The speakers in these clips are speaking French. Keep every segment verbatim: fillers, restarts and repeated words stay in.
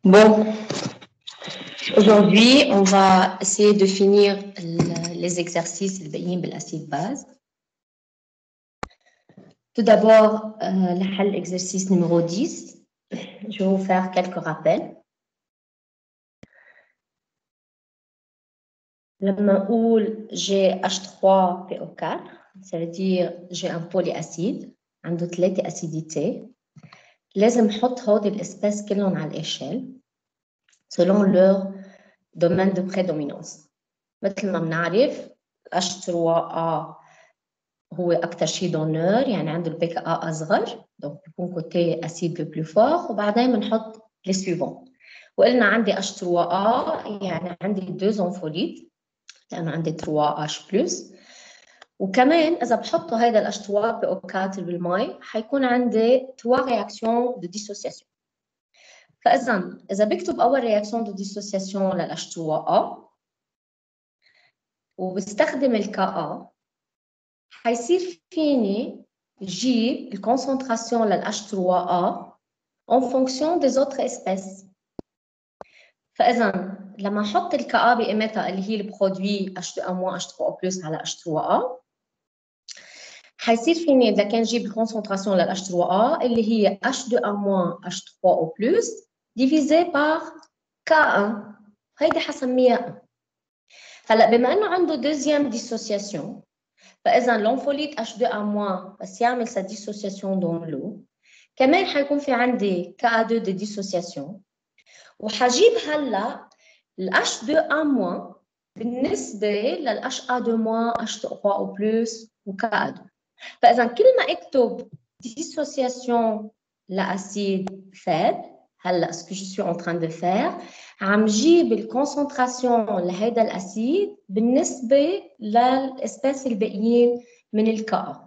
Bon, aujourd'hui, on va essayer de finir les exercices de l'acide base. Tout d'abord, euh, l'exercice numéro dix. Je vais vous faire quelques rappels. Où j'ai H trois P O quatre, ça veut dire j'ai un polyacide, عنده ثلاثة acidités. لازم نحط هودي الاسباس كلهم على l'échelle selon leur domaine de prédominance. مثل ما بنعرف H trois A هو أكثر شيء دونور، يعني عنده البي كي A أصغر، donc بيكون côté acide le plus fort، وبعدين بنحط les suivants. وقلنا عندي H trois A يعني عندي deux انفوليت لأنه عندي trois H plus، وكمان إذا بحطوا هيدا ال H trois P O quatre بالمي حيكون عندي trois réactions de dissociation. فإذا إذا بكتب أول réaction de dissociation لل H trois A وبستخدم ال Ka حيصير فيني جيب الكونسنتراسيون لل H trois A en fonction des autres espèces. فإذا لما أحط ال Ka بقيمتها اللي هي البرودوي H deux A moins H trois O plus على H trois A حيصير فيني إذا كان جيب الكونسنتراسيون لل H trois A اللي هي H deux A moins H trois O plus divisé par K un. هيدي حسميها. هلا بما إنه عنده deuxième dissociation فإذا l'enfolite H deux A moins بس يعمل sa dissociation dans l'eau كمان حيكون في عندي K A deux de dissociation وحجيب هلا ال H deux A moins بالنسبة لل H A deux moins H trois O plus و K A deux. فإذا كل ما اكتب dissociation لأسيد faible هلا ce que je suis en train de faire عم جيب الكونسنتراسيون لهيدا الأسيد بالنسبة للإسباس الباقيين من الكا.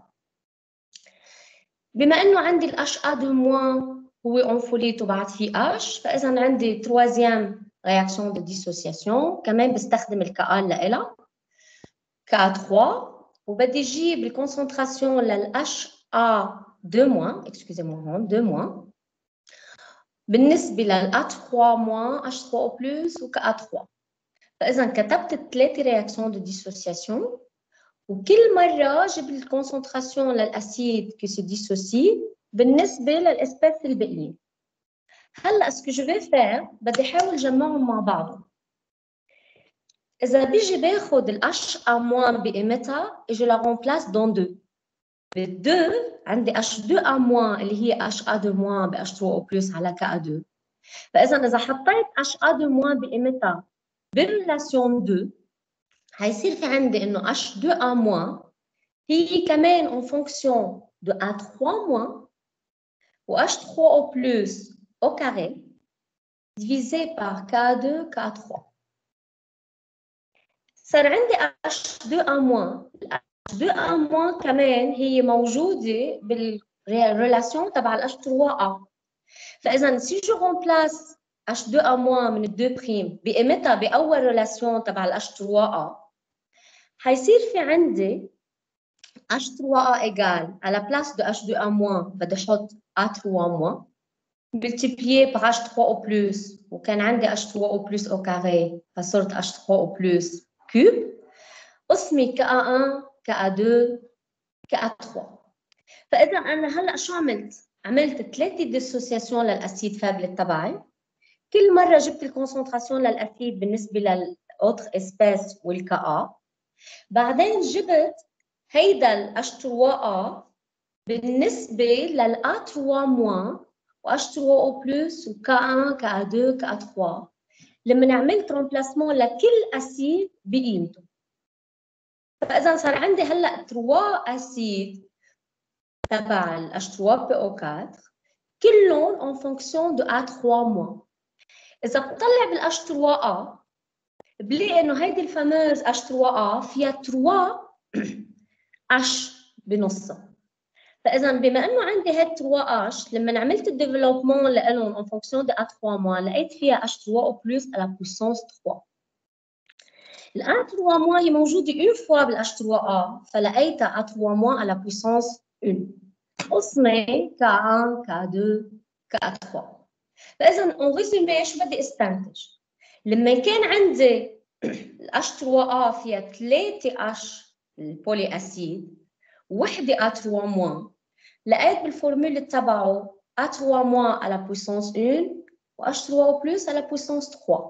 بما إنه عندي ال H A deux moins هو أنفوليت وبعد في H فإذا عندي troisième réaction de dissociation كمان بستخدم الكا لإلها K trois وبدي جيب الكونسنتراسيون لل H A deux moins excusez-moi هون deux moins بالنسبة لل A trois moins H trois O plus و K trois. فإذا كتبت الثلاثة رياكسيون دو ديسوسياسيون وكل مرة جبت الكونسنتراسيون للأسيد كي سي ديسوسي بالنسبة للإسباس الباقيين. هلا اسكو جو في فير بدي أحاول جمعهم مع بعضهم. إذا بيجي باخد ال H A moins بقيمتها et je la remplace dans deux. بال deux عندي H deux A moins اللي هي H A deux moins ب H trois O plus على K deux. فإذا إذا حطيت H A deux moins بقيمتها بالريلاسيون deux هيصير في عندي إنه H deux A moins هي كمان en fonction de A trois moins و H trois O plus au carré divisé par K deux K trois. صار عندي H deux A moins H deux A moins كمان هي موجودة بالريلاسيون تبع ال H trois A. فإذا si je remplace H deux A moins من ال deux prime بقيمتها بأول ريلاسيون تبع ال H trois A حيصير في عندي H trois A égale à la place de H deux A moins بدي أحط A trois moins multiplié par H trois O plus وكان عندي H trois O plus au carré فصرت H trois O plus cube قسمي K un K deux K trois. فإذا أنا هلأ شو عملت؟ عملت ثلاثة ديسوسياسيون للأسيد فابل تبعي. كل مرة جبت الكونسنتراسيون للأسيد بالنسبة للأوتر إسباس والكا. بعدين جبت هيدا ال H trois A بالنسبة لل A trois moins و H trois O plus و K un K deux K trois لما عملت رومبلاسمون لكل أسيد بقيمته. فإذا صار عندي هلأ trois أسيد تبع ال H trois P O quatre كلهم en fonction de A trois moins. إذا بطلع بال H trois A بلاقي إنه هيدي الفاموز H trois A فيها trois H بنصها. فإذا بما إنه عندي هاد trois H لما عملت الديفلوبمون لإلهم en fonction de A trois moins لقيت فيها H trois O plus à la puissance trois. ال A trois moins هي موجودة une fois بال H trois A فلقيتها A trois moins à la puissance une. قسمي K un K deux K trois. فاذا اون ريزومي شو بدي استنتج؟ لما كان عندي الاتش ثلاثة ا فيها ثلاثة اتش البولي اسيد وحده ا ثلاثة موان، لقيت بالفورمولا تبعه ا ثلاثة موان على بويسونس واحد و اتش ثلاثة بلس على بويسونس ثلاثة.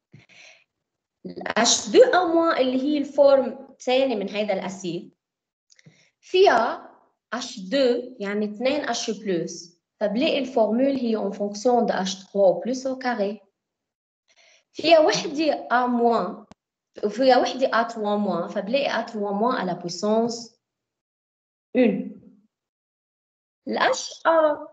ال اتش اثنين ا موان اللي هي الفورم الثاني من هيدا الاسيد فيها اتش اثنين يعني اثنين اتش بلس، فبلاقي الفورمول هي اون فونكسيون دو اتش ثلاثة بلس او كاري. فيها وحده ا موان وفيها وحده ا ثلاثة موان، فبلاقي ا ثلاثة موان على بويسونس واحد. الاتش ا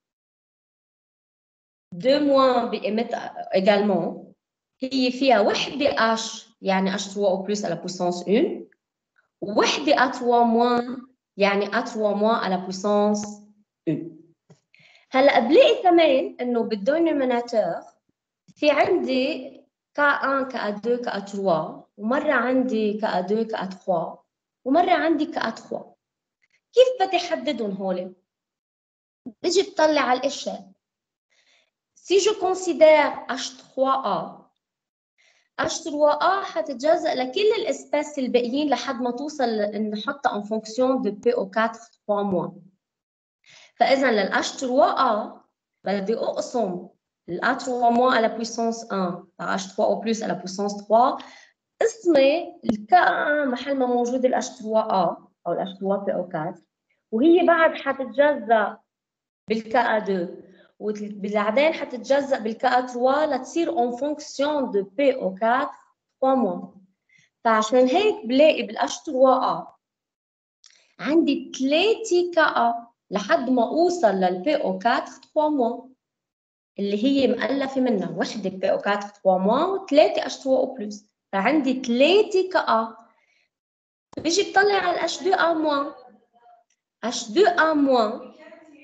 اثنين موان بإيمت également هي فيها وحده اتش يعني اتش ثلاثة بلس على بويسونس واحد، ووحده ا ثلاثة موان يعني ا ثلاثة موان على بويسونس واحد. هلا بلاقي كمان انه بالدينوميناتور في عندي كا واحد كا اثنين كا ثلاثة، ومره عندي كا اثنين كا ثلاثة، ومره عندي كا ثلاثة. كيف بدي احددهم هول؟ بيجي بطلع على الاشياء. Si je considère اتش ثلاثة ا اتش ثلاثة ا حتتجزأ لكل الاسباس الباقيين لحد ما توصل نحطها en fonction de بي او أربعة ثلاثة موان. فاذا لل اتش ثلاثة ا بدي اقسم ال ا ثلاثة موان على بويسونس واحد على اتش ثلاثة بلس على بويسونس ثلاثة، اسمي الكا محل ما موجود ال اتش ثلاثة ا او ال اتش ثلاثة بي او أربعة، وهي بعد حتتجزأ بالكا اثنين، وبعدين حتتجزأ بالكا ثلاثة لتصير اون فونكسيون دو بي او أربعة ثلاثة موان. فعشان هيك بلاقي بالاتش ثلاثة ا عندي ثلاثة كا لحد ما اوصل للبي او أربعة ثلاثة موان اللي هي مؤلفه منها وحده بي او أربعة ثلاثة موان وثلاثه اتش ثلاثة بلس، فعندي ثلاثة كا. بيجي بطلع على الاتش اثنين ا موان، اتش اثنين ا موان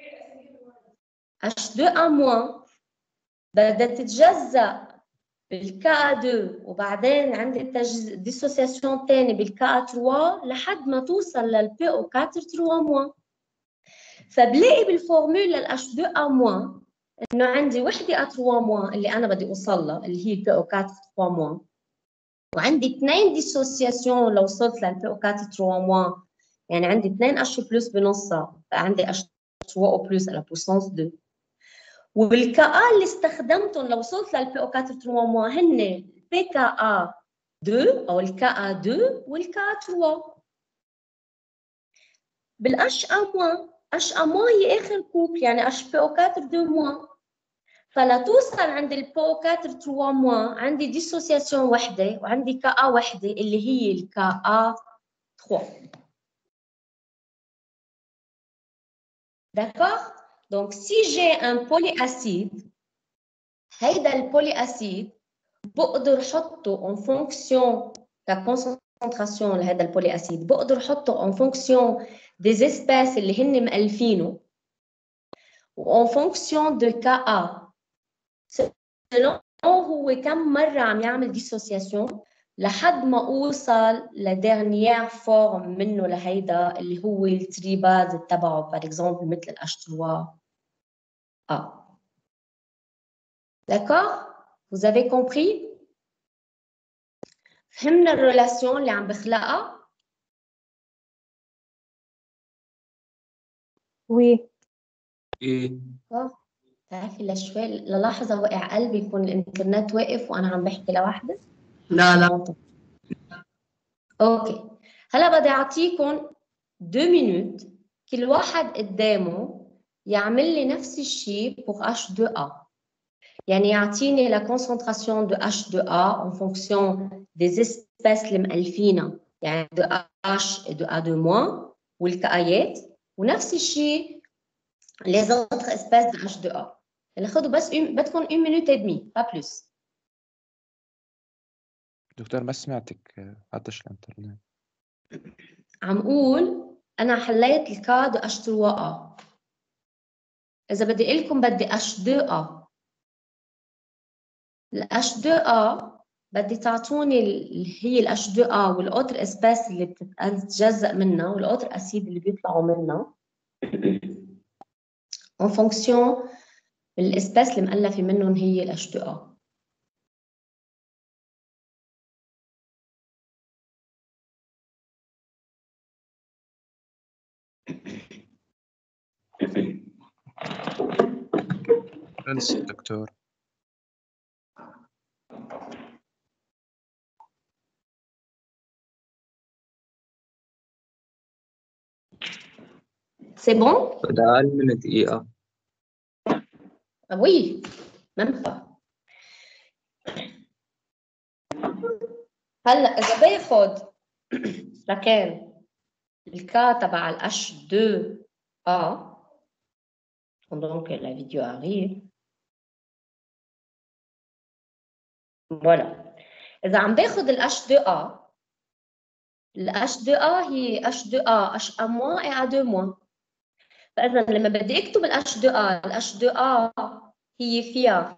اتش اثنين ا موان بدها تتجزأ بالكا اثنين، وبعدين عندي ديسوسياسيون ثاني بالكا ثلاثة لحد ما توصل للبي او أربعة ثلاثة موان. فبلاقي بالفورمولا للاتش اثنين ا موان انه عندي وحده ا ثلاثة موان اللي انا بدي اوصلها اللي هي بي او أربعة ثلاثة موان، وعندي اثنين ديسوسياسيون لو وصلت للبي او أربعة ثلاثة موان، يعني عندي اثنين اتش بلس بنصها، فعندي اتش ثلاثة بلس على بويسونس اثنين. وبالكا اللي استخدمتهم لو وصلت للبي او أربعة ثلاثة موان هن بي كا ا اثنين او الكا اثنين والكا ثلاثة. بالاتش ا موان اتش ا موان هي اخر كوب يعني اتش بي او أربعة اثنين موان، فلتوصل عند البي او أربعة ثلاثة موان عندي ديسوسياسيون وحده وعندي كا ا وحده اللي هي الكا ا ثلاثة. D'accord? Donc si j'ai un polyacide هيدا البولي اسيد بقدر احطه en fonction ككونسنتراسيون لهذا البولي اسيد، بقدر احطه en fonction des espèces اللي هن مألفينه و en fonction de كا selon هو كم مرة عم يعمل ديسوسياسيون لحد ما اوصل لدرنيير فورم منه لهيدا اللي هو التريباز تبعه بار اكزومبل مثل الاتش ثلاثة ا. D'accord? Vous avez compris? فهمنا الريلاسيون اللي عم بخلقها؟ وي ايه بتعرفي لشوي للحظة وقع قلبي يكون الإنترنت واقف وأنا عم بحكي لوحدة؟ لا لا أوكي، هلا بدي أعطيكم دو مينوت كل واحد قدامه يعمل لي نفس الشيء pour اتش اثنين ا، يعني يعطيني la concentration de اتش اثنين ا en fonction des espèces المألفينها، يعني de H et de A deux moins والكايات، ونفس الشيء les autres espèces de اتش اثنين ا. اللي خدوا بس بدكم une minute et demie pas plus. دكتور ما سمعتك، عطش الانترنت. عم قول أنا حليت الكا دو اتش ثلاثة ا، إذا بدي أقول لكم بدي اتش اثنين ا، ال اتش اثنين ا بدي تعطوني اللي هي ال اتش اثنين ا والأوتر اسباس اللي بتتجزأ منها والأوتر أسيد اللي بيطلعوا منها en fonction الاسباس المؤلفة منهم هي ال إتش تو آر. خلص دكتور. C'est bon? ده أقل من دقيقة. Ah oui, même pas. هلا إذا باخد مكان الكا تبع ال إتش تو آر pendant que la vidéo arrive. Voilà. إذا عم باخد ال إتش تو آر، ال إتش تو آر هي إتش تو آر H à moins et à deux moins. فإذا لما بدي أكتب ال إتش تو آر، ال إتش تو آر هي فيها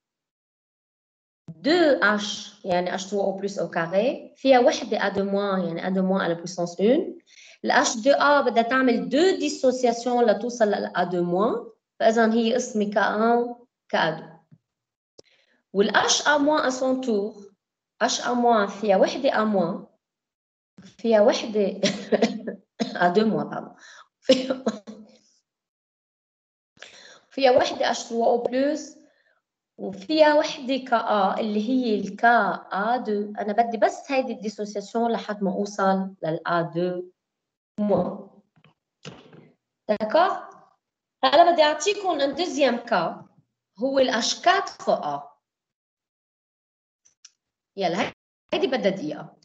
deux H يعني إتش تو أو plus au carré، فيها وحدة à deux moins يعني à deux moins à la puissance une. ال إتش تو آر بدها تعمل deux dissociations لتوصل لل à deux moins، فإذا هي اسمي K واحد K اثنين. وال H à moins à son tour، H à moins فيها وحدة à moins، فيها وحدة à deux moins pardon، فيها فيها وحدة إتش تو أو plus وفيها وحدة كا اللي هي الكا إيه اثنين. أنا بدي بس هيدي الديسوسياسيون لحد ما أوصل لل إيه اثنين مو. داكور؟ هلا بدي أعطيكم un deuxième cas هو ال إتش أربعة آ. يلا هيدي بدها دقيقة.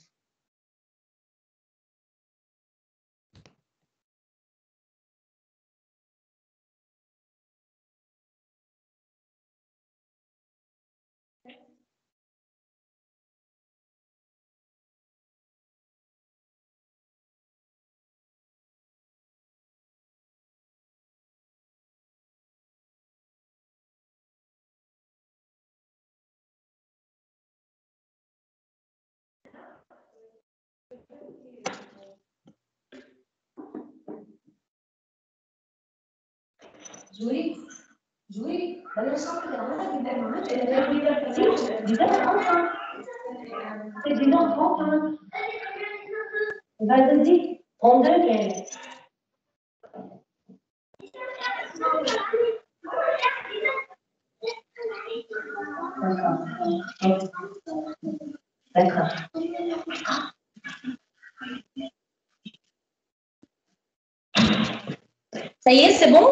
جوي جوي بلا شرط العمل بدك معك بدك بدك بدك D'accord. Ça y est, c'est bon?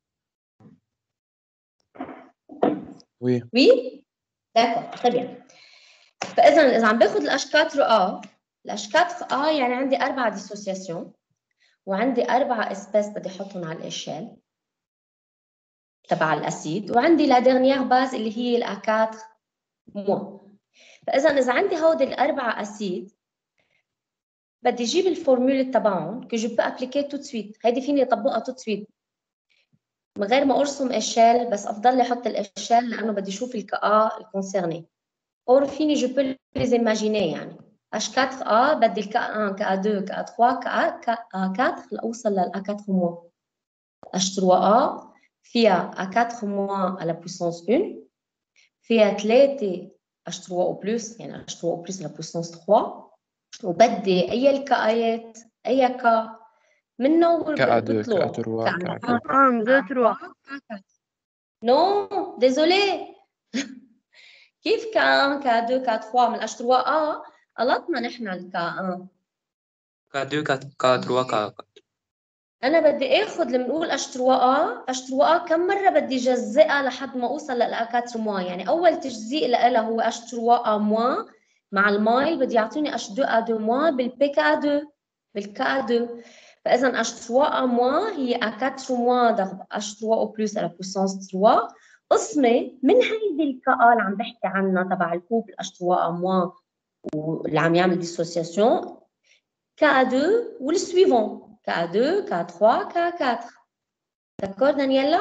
Oui. Oui? D'accord, très bien. فإذا إذا عم باخذ ال إتش أربعة آ، ال إتش أربعة آ يعني عندي أربعة ديسوسياسيون وعندي أربعة اسباس بدي أحطهم على الإشال تبع الأسيد، وعندي لا ديرنيير باز اللي هي ال إيه أربعة مو. فإذا إذا عندي هودي الأربعة أسيد بدي أجيب الفورمول تبعهم que je peux appliquer tout de suite. هيدي فيني أطبقها tout de suite من غير ما أرسم إشال، بس أفضل لي أحط الإشال لأنه بدي أشوف الكا الكونسيرني. أو فيني je peux les imaginer يعني إتش أربعة آ بدي الكا واحد كا اثنين كا ثلاثة كا أربعة لأوصل لل إيه أربعة مو. إتش ثلاثة آ فيها إيه أربعة مو على بويسونس واحد، فيها ثلاثة إتش ثلاثة أو بلس يعني إتش ثلاثة أو بلس على بويسونس ثلاثة، وبدي أي الكايات أي كا منه كا deux, بطلع كا trois, كا quatre. un, deux, trois. Non, désolé. كيف كا واحد كا اثنين كا ثلاثة من إتش ثلاثة آ غلطنا نحن الكا واحد. كا deux كا كا trois كا أنا بدي آخذ لما نقول إتش ثلاثة آ، إتش ثلاثة آ كم مرة بدي جزئها لحد ما أوصل لل إيه أربعة مو. يعني أول تجزيء لها هو إتش ثلاثة آ مو مع الماي بدي يعطيني إتش اثنين آ اثنين مو بالبي كا اثنين بالكا اثنين. فإذا إتش ثلاثة آ مو هي إيه أربعة مو ضرب إتش ثلاثة أو بلس على بويسونس ثلاثة قسمة من هيدي الكا اللي عم بحكي عنها تبع الكوب إتش ثلاثة آ مو واللي عم يعمل ديسوسياسيون كا اثنين والسويفون كا اثنين كا ثلاثة كا أربعة. D'accord, Daniela?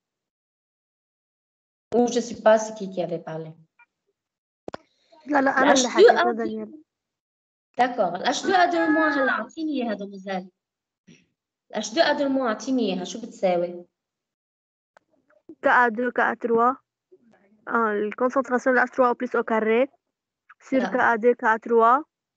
Ou je ne sais pas c'est qui qui avait parlé. لا لا أنا اللي حكيت يا دانيال. D'accord. ال إتش اثنين آ اثنين مو هلا أعطيني إياها دموزيل. ال إتش اثنين آ اثنين مو أعطيني إياها شو بتساوي؟ K A deux, K A trois. Ah, la concentration de H trois O plus au carré sur لا. K A deux, K A trois.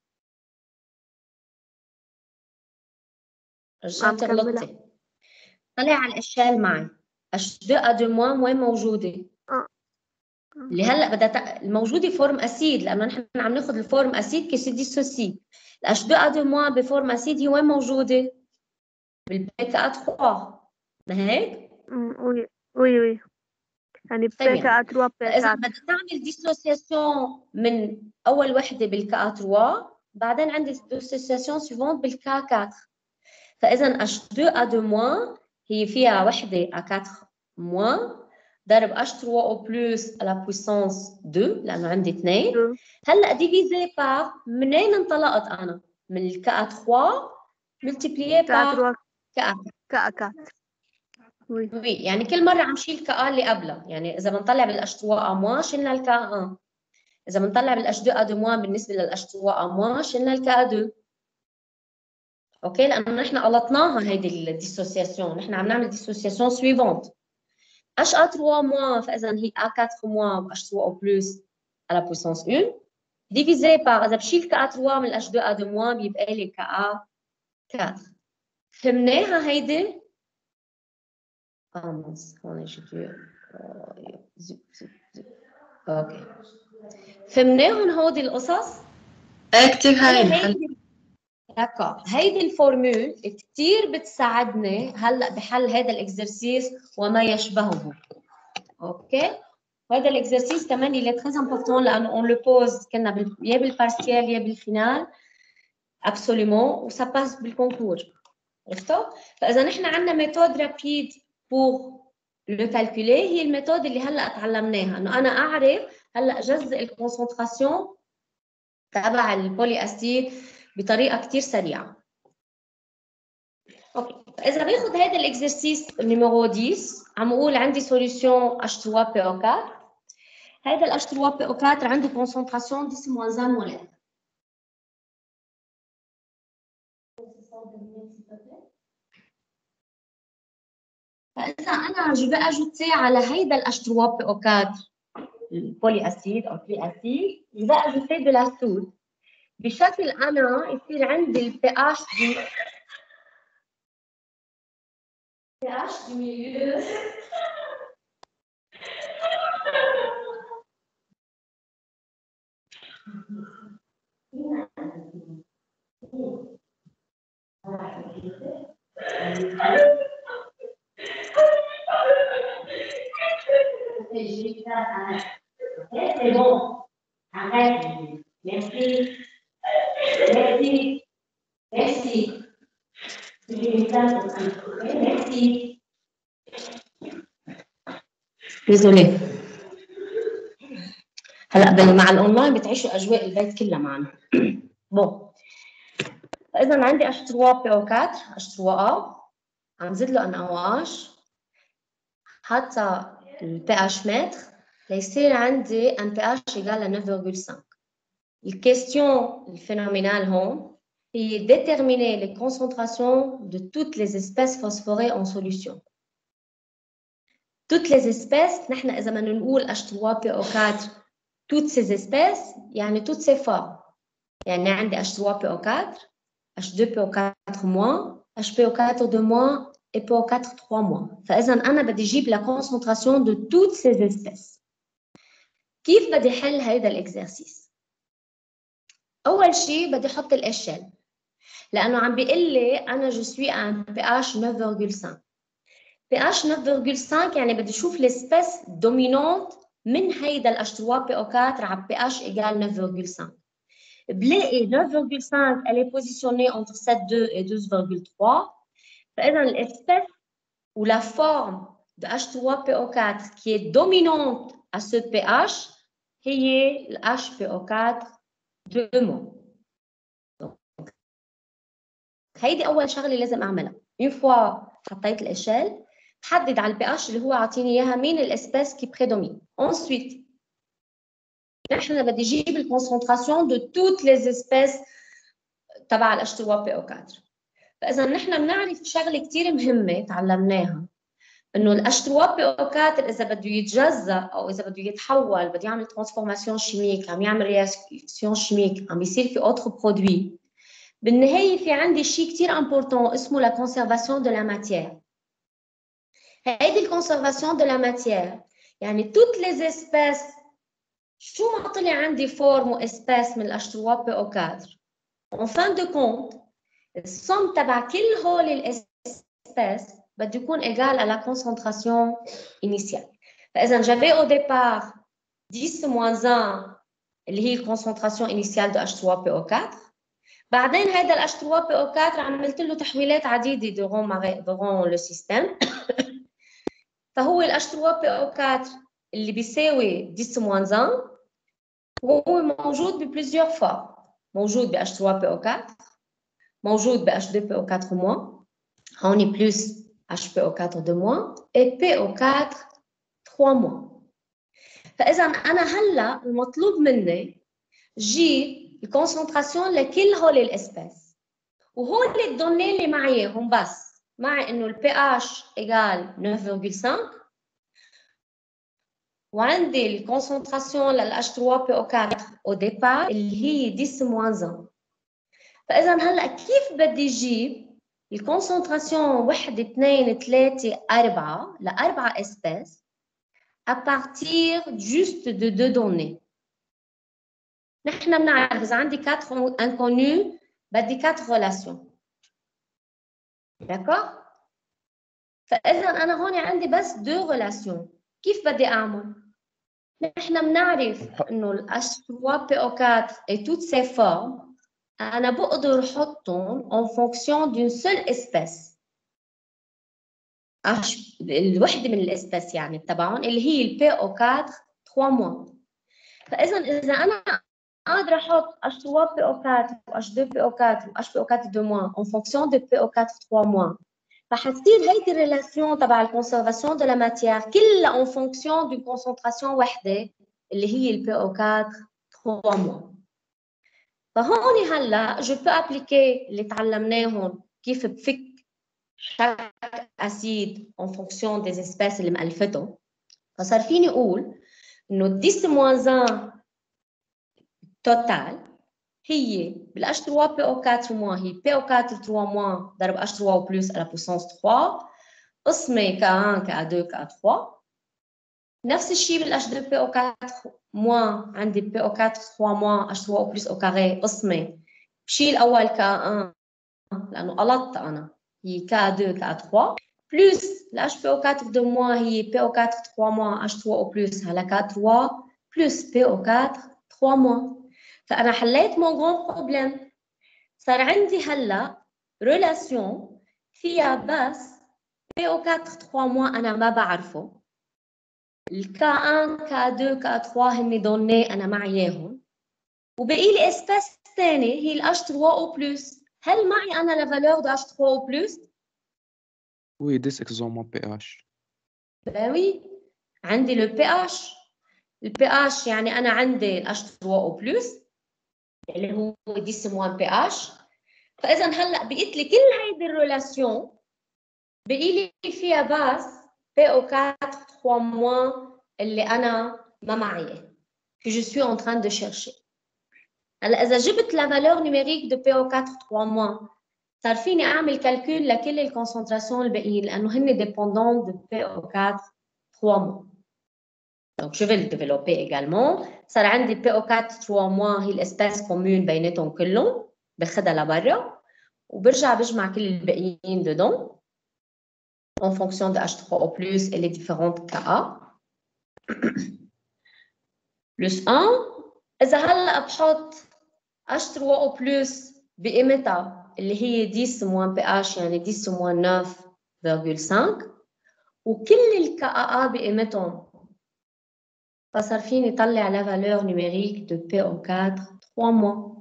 عم رجعتي كملها. غلطتي. طلع على الاشكال معي. H deux A deux moins وين موجوده؟ آه. اللي هلا بدها ت... الموجوده فورم اسيد، لانه نحن عم ناخذ الفورم اسيد كي سي ديسوسي. H deux A deux moins بفورم اسيد هي وين موجوده؟ بالبي كا ثلاثة، ما هيك؟ أمم، وي وي وي يعني طيب بي K يعني A trois P فاذا quatre. بدي تعمل ديسوسياسيون من اول وحده بالكا ثلاثة، بعدين عندي ديسوسياسيون سيفونت بالكا أربعة. فاذا H deux A deux moins هي فيها وحده à quatre moins ضرب H trois O plus à la puissance deux لانه عندي اثنين. deux. هلا ديفيزي بار منين انطلقت انا؟ من الكا ثلاثة ملتبليي K A بار trois كا. K A quatre. وي وي يعني كل مره عم شيل كا اللي قبلها، يعني اذا بنطلع بالأش ثلاثة ا موان شلنا الكا واحد، اذا بنطلع بالأش اثنين ا deux موان بالنسبه للأش ثلاثة ا موان شلنا الكا اثنين. اوكي، لانه نحن غلطناها هيدي الديسوسياسيون، نحن عم نعمل ديسوسياسيون سويفونت H A trois موان، فاذا هي A quatre موان و H trois O plus à la puissance واحد ديفيزي بار اذا بشيل كا ثلاثة من الأش اثنين ا deux موان بيبقى لي كا أربعة. فهمناها هيدي؟ اه مص هون جدي زب زب زب. اوكي، فهمناهم هودي القصص؟ ايه كتير هاي أنا الحل. هيدي داكور، هيدي الفورمول كتير بتساعدني هلا بحل هذا الاكزرسيس وما يشبهه. اوكي، هذا الاكزرسيس كمان اللي تري امبورطون لانه اون لو بوز كنا بال... يا بالبارسيال يا بالفينال ابسوليومون وسا باس بالكونكور. عرفتوا؟ فاذا نحن عندنا ميثود رابيد بور لو كالكولي، هي الميثود اللي هلا تعلمناها، انه انا اعرف هلا اجزء الكونسنتراسيون تبع البولي اسيد بطريقه كثير سريعه. اوكي، فاذا باخذ هذا الاكزرسيس نيميرو عشرة، عم اقول عندي سوليوشن H trois P O quatre. هذا ال H trois P O quatre عنده كونسنتراسيون dix moins un مولر. فاذا انا جو vais ajouter على هيدا ال H trois P O quatre البولي اسيد او بي اسيد، جو vais ajouter de la soude بشكل انا يصير عندي البي اتش دي pH du milieu c'est bon, arrête, merci, merci, merci. Merci. Désolée. هلا مع الاونلاين بتعيشوا اجواء البيت كلها معنا. بون، فاذا عندي H trois P O quatre H trois A، عم زيد له ان او اتش حتى البي اتش متر ليصير عندي ان بي اتش ايجال neuf virgule cinq. الكيستيون الفينومينال هون هي déterminer les concentrations de toutes les espèces phosphorées en solution. toutes les espèces، نحن إذا بدنا نقول H trois P O quatre toutes ces espèces يعني toutes ces formes. يعني عندي H trois P O quatre H deux P O quatre moins H P O quatre deux moins et P O quatre trois moins. فإذا أنا بدي أجيب la concentration de toutes ces espèces. كيف بدي حل هيدا الإكزرسيس؟ أول شيء بدي أحط الإشل، لأنه عم بيقول لي أنا je suis à un pH neuf virgule cinq. pH neuf virgule cinq يعني بدي أشوف l'espèce dominante من هيدا ال H trois P O quatre على pH égale neuf virgule cinq. بلاقي neuf virgule cinq elle est positionnée entre sept virgule deux et douze virgule trois. فإذا l'espèce ou la forme de H trois P O quatre qui est dominante à ce pH هي ال H P O quatre deux moins. هيدي أول شغلة لازم أعملها. une fois حطيت الإشل حدد على البي اتش اللي هو عاطيني اياها مين الاسبيس كي بريدومين. ensuite نحن بدي اجيب الكونسنتراسيون دو توت لي اسبيس تبع ال H trois P O quatre. فاذا نحن بنعرف شغله كثير مهمه تعلمناها، إنه ال إتش ثري بي أو فور إذا بده يتجزأ أو إذا بده يتحول بده يعمل ترانسفورماسيون شيميك، عم يعمل رياكسيون شيميك، عم بيصير في أوتر برودوي. بالنهاية في عندي شيء كتير امبورتون اسمه لا كونسيرفاسيون دو لا ماتيير. هيدي الكونسيرفاسيون دو لا ماتيير يعني توت لي اسبيس شو ما طلع عندي فورم واسبيس من ال إتش ثري بي أو فور. En fin de compte السم تبع كل هول الاسبيس بده يكون égal à la concentration initiale. فإذا j'avais au départ dix moins un اللي هي الكونسنتراسيون initiale de إتش ثري بي أو فور. بعدين هذا ال إتش ثري بي أو فور عملت له تحويلات عديدة durant durant le système. فهو ال إتش ثري بي أو فور اللي بيساوي dix moins un هو موجود ببليزيور فورم. موجود ب إتش ثري بي أو فور، موجود ب إتش تو بي أو فور moins، هون بلس إتش بي أو فور deux moins et بي أو فور trois moins. فإذا أنا هلا المطلوب مني جيب الكونسنتراسيون لكل هول الاسبيس، وهول الدوني اللي معي هم بس معي انه البي اتش ايجال neuf virgule cinq وعندي الكونسنتراسيون لل إتش ثري بي أو فور او ديبار اللي هي dix moins un. فاذا هلا كيف بدي اجيب الكونسنتراسيون واحد اثنين ثلاثة أربعة لأربعة اسبيس à partir juste de deux données. نحن بنعرف إذا عندي quatre inconnus بدي quatre relations. D'accord؟ فإذا أنا هون عندي بس deux relations. كيف بدي أعمل؟ نحن بنعرف إنه ال إتش ثري بي أو فور et toutes ses formes أنا بقدر أحطهم en fonction d'une seule espèce. الوحدة من الاسبيس يعني تبعهم اللي هي ال بي أو فور trois moins. فإذا إذا أنا قادرة أحط إتش ثري بي أو فور و إتش تو بي أو فور و إتش بي أو فور deux moins en fonction de بي أو فور trois moins، فحتصير هيدي الريلاسيون تبع الكونسيرفاسيون دو لا ماتيير كلها en fonction d'une concentration وحدة اللي هي ال بي أو فور trois moins. فهون هلا جو بو ابليكي اللي تعلمناهم كيف بفك شاك اسيد en fonction des espèces اللي مألفتهم. فصار فيني اقول انه dix moins un توتال هي بال إتش ثري بي أو فور moins هي بي أو فور trois moins ضرب إتش ثري بلس على بوسانس trois قسمة ك واحد ك deux ك trois. نفس الشيء بال إتش تو بي أو فور moins عندي بي أو فور trois moins إتش ثري بلس أو كاري قسمة بشيل أول ك واحد لأنه غلطت أنا هي ك deux ك trois بلس ال إتش بي أو فور deux moins هي بي أو فور trois moins إتش ثري بلس على ك trois بلس بي أو فور trois moins. فأنا حليت مون غون بروبليم. صار عندي هلا ريلاسيون فيها بس بي أو فور trois moins أنا ما بعرفه، ال ك واحد ك deux ك trois هن دوني أنا معياهم، وبقي لي اسباس ثاني هي ال إتش ثري أو بلس. هل معي أنا لا فالور دو إتش ثري أو بلس؟ Oui, dix examens pH. Ben oui، عندي لو بي اتش. البي اتش يعني أنا عندي ال إتش ثري أو بلس اللي هو dix moins بي اتش. فإذا هلا بقيت لي كل هيدي الريلاسيون بقي لي فيها بس بي أو فور trois moins اللي أنا ما معي que je suis en train de chercher. هلا إذا جبت la valeur numérique de بي أو فور trois moins صار فيني أعمل كالكول لكل الكونسنتراسيون الباقيين لأنه هن dépendant de بي أو فور trois moins. Donc je vais le développer également. صار عندي بي أو فور trois moins هي الاسباس كومون بيناتهم كلهم باخدها لبرا وبرجع بجمع كل الباقيين dedans en fonction de إتش ثري أو plus et les différentes K A plus واحد. إذا هلا بحط إتش ثري أو plus بقيمتها اللي هي dix moins pH يعني dix moins neuf virgule cinq وكل ال K A بقيمتهم، فصار فيني طلع la valeur numérique de بي أو فور trois moins.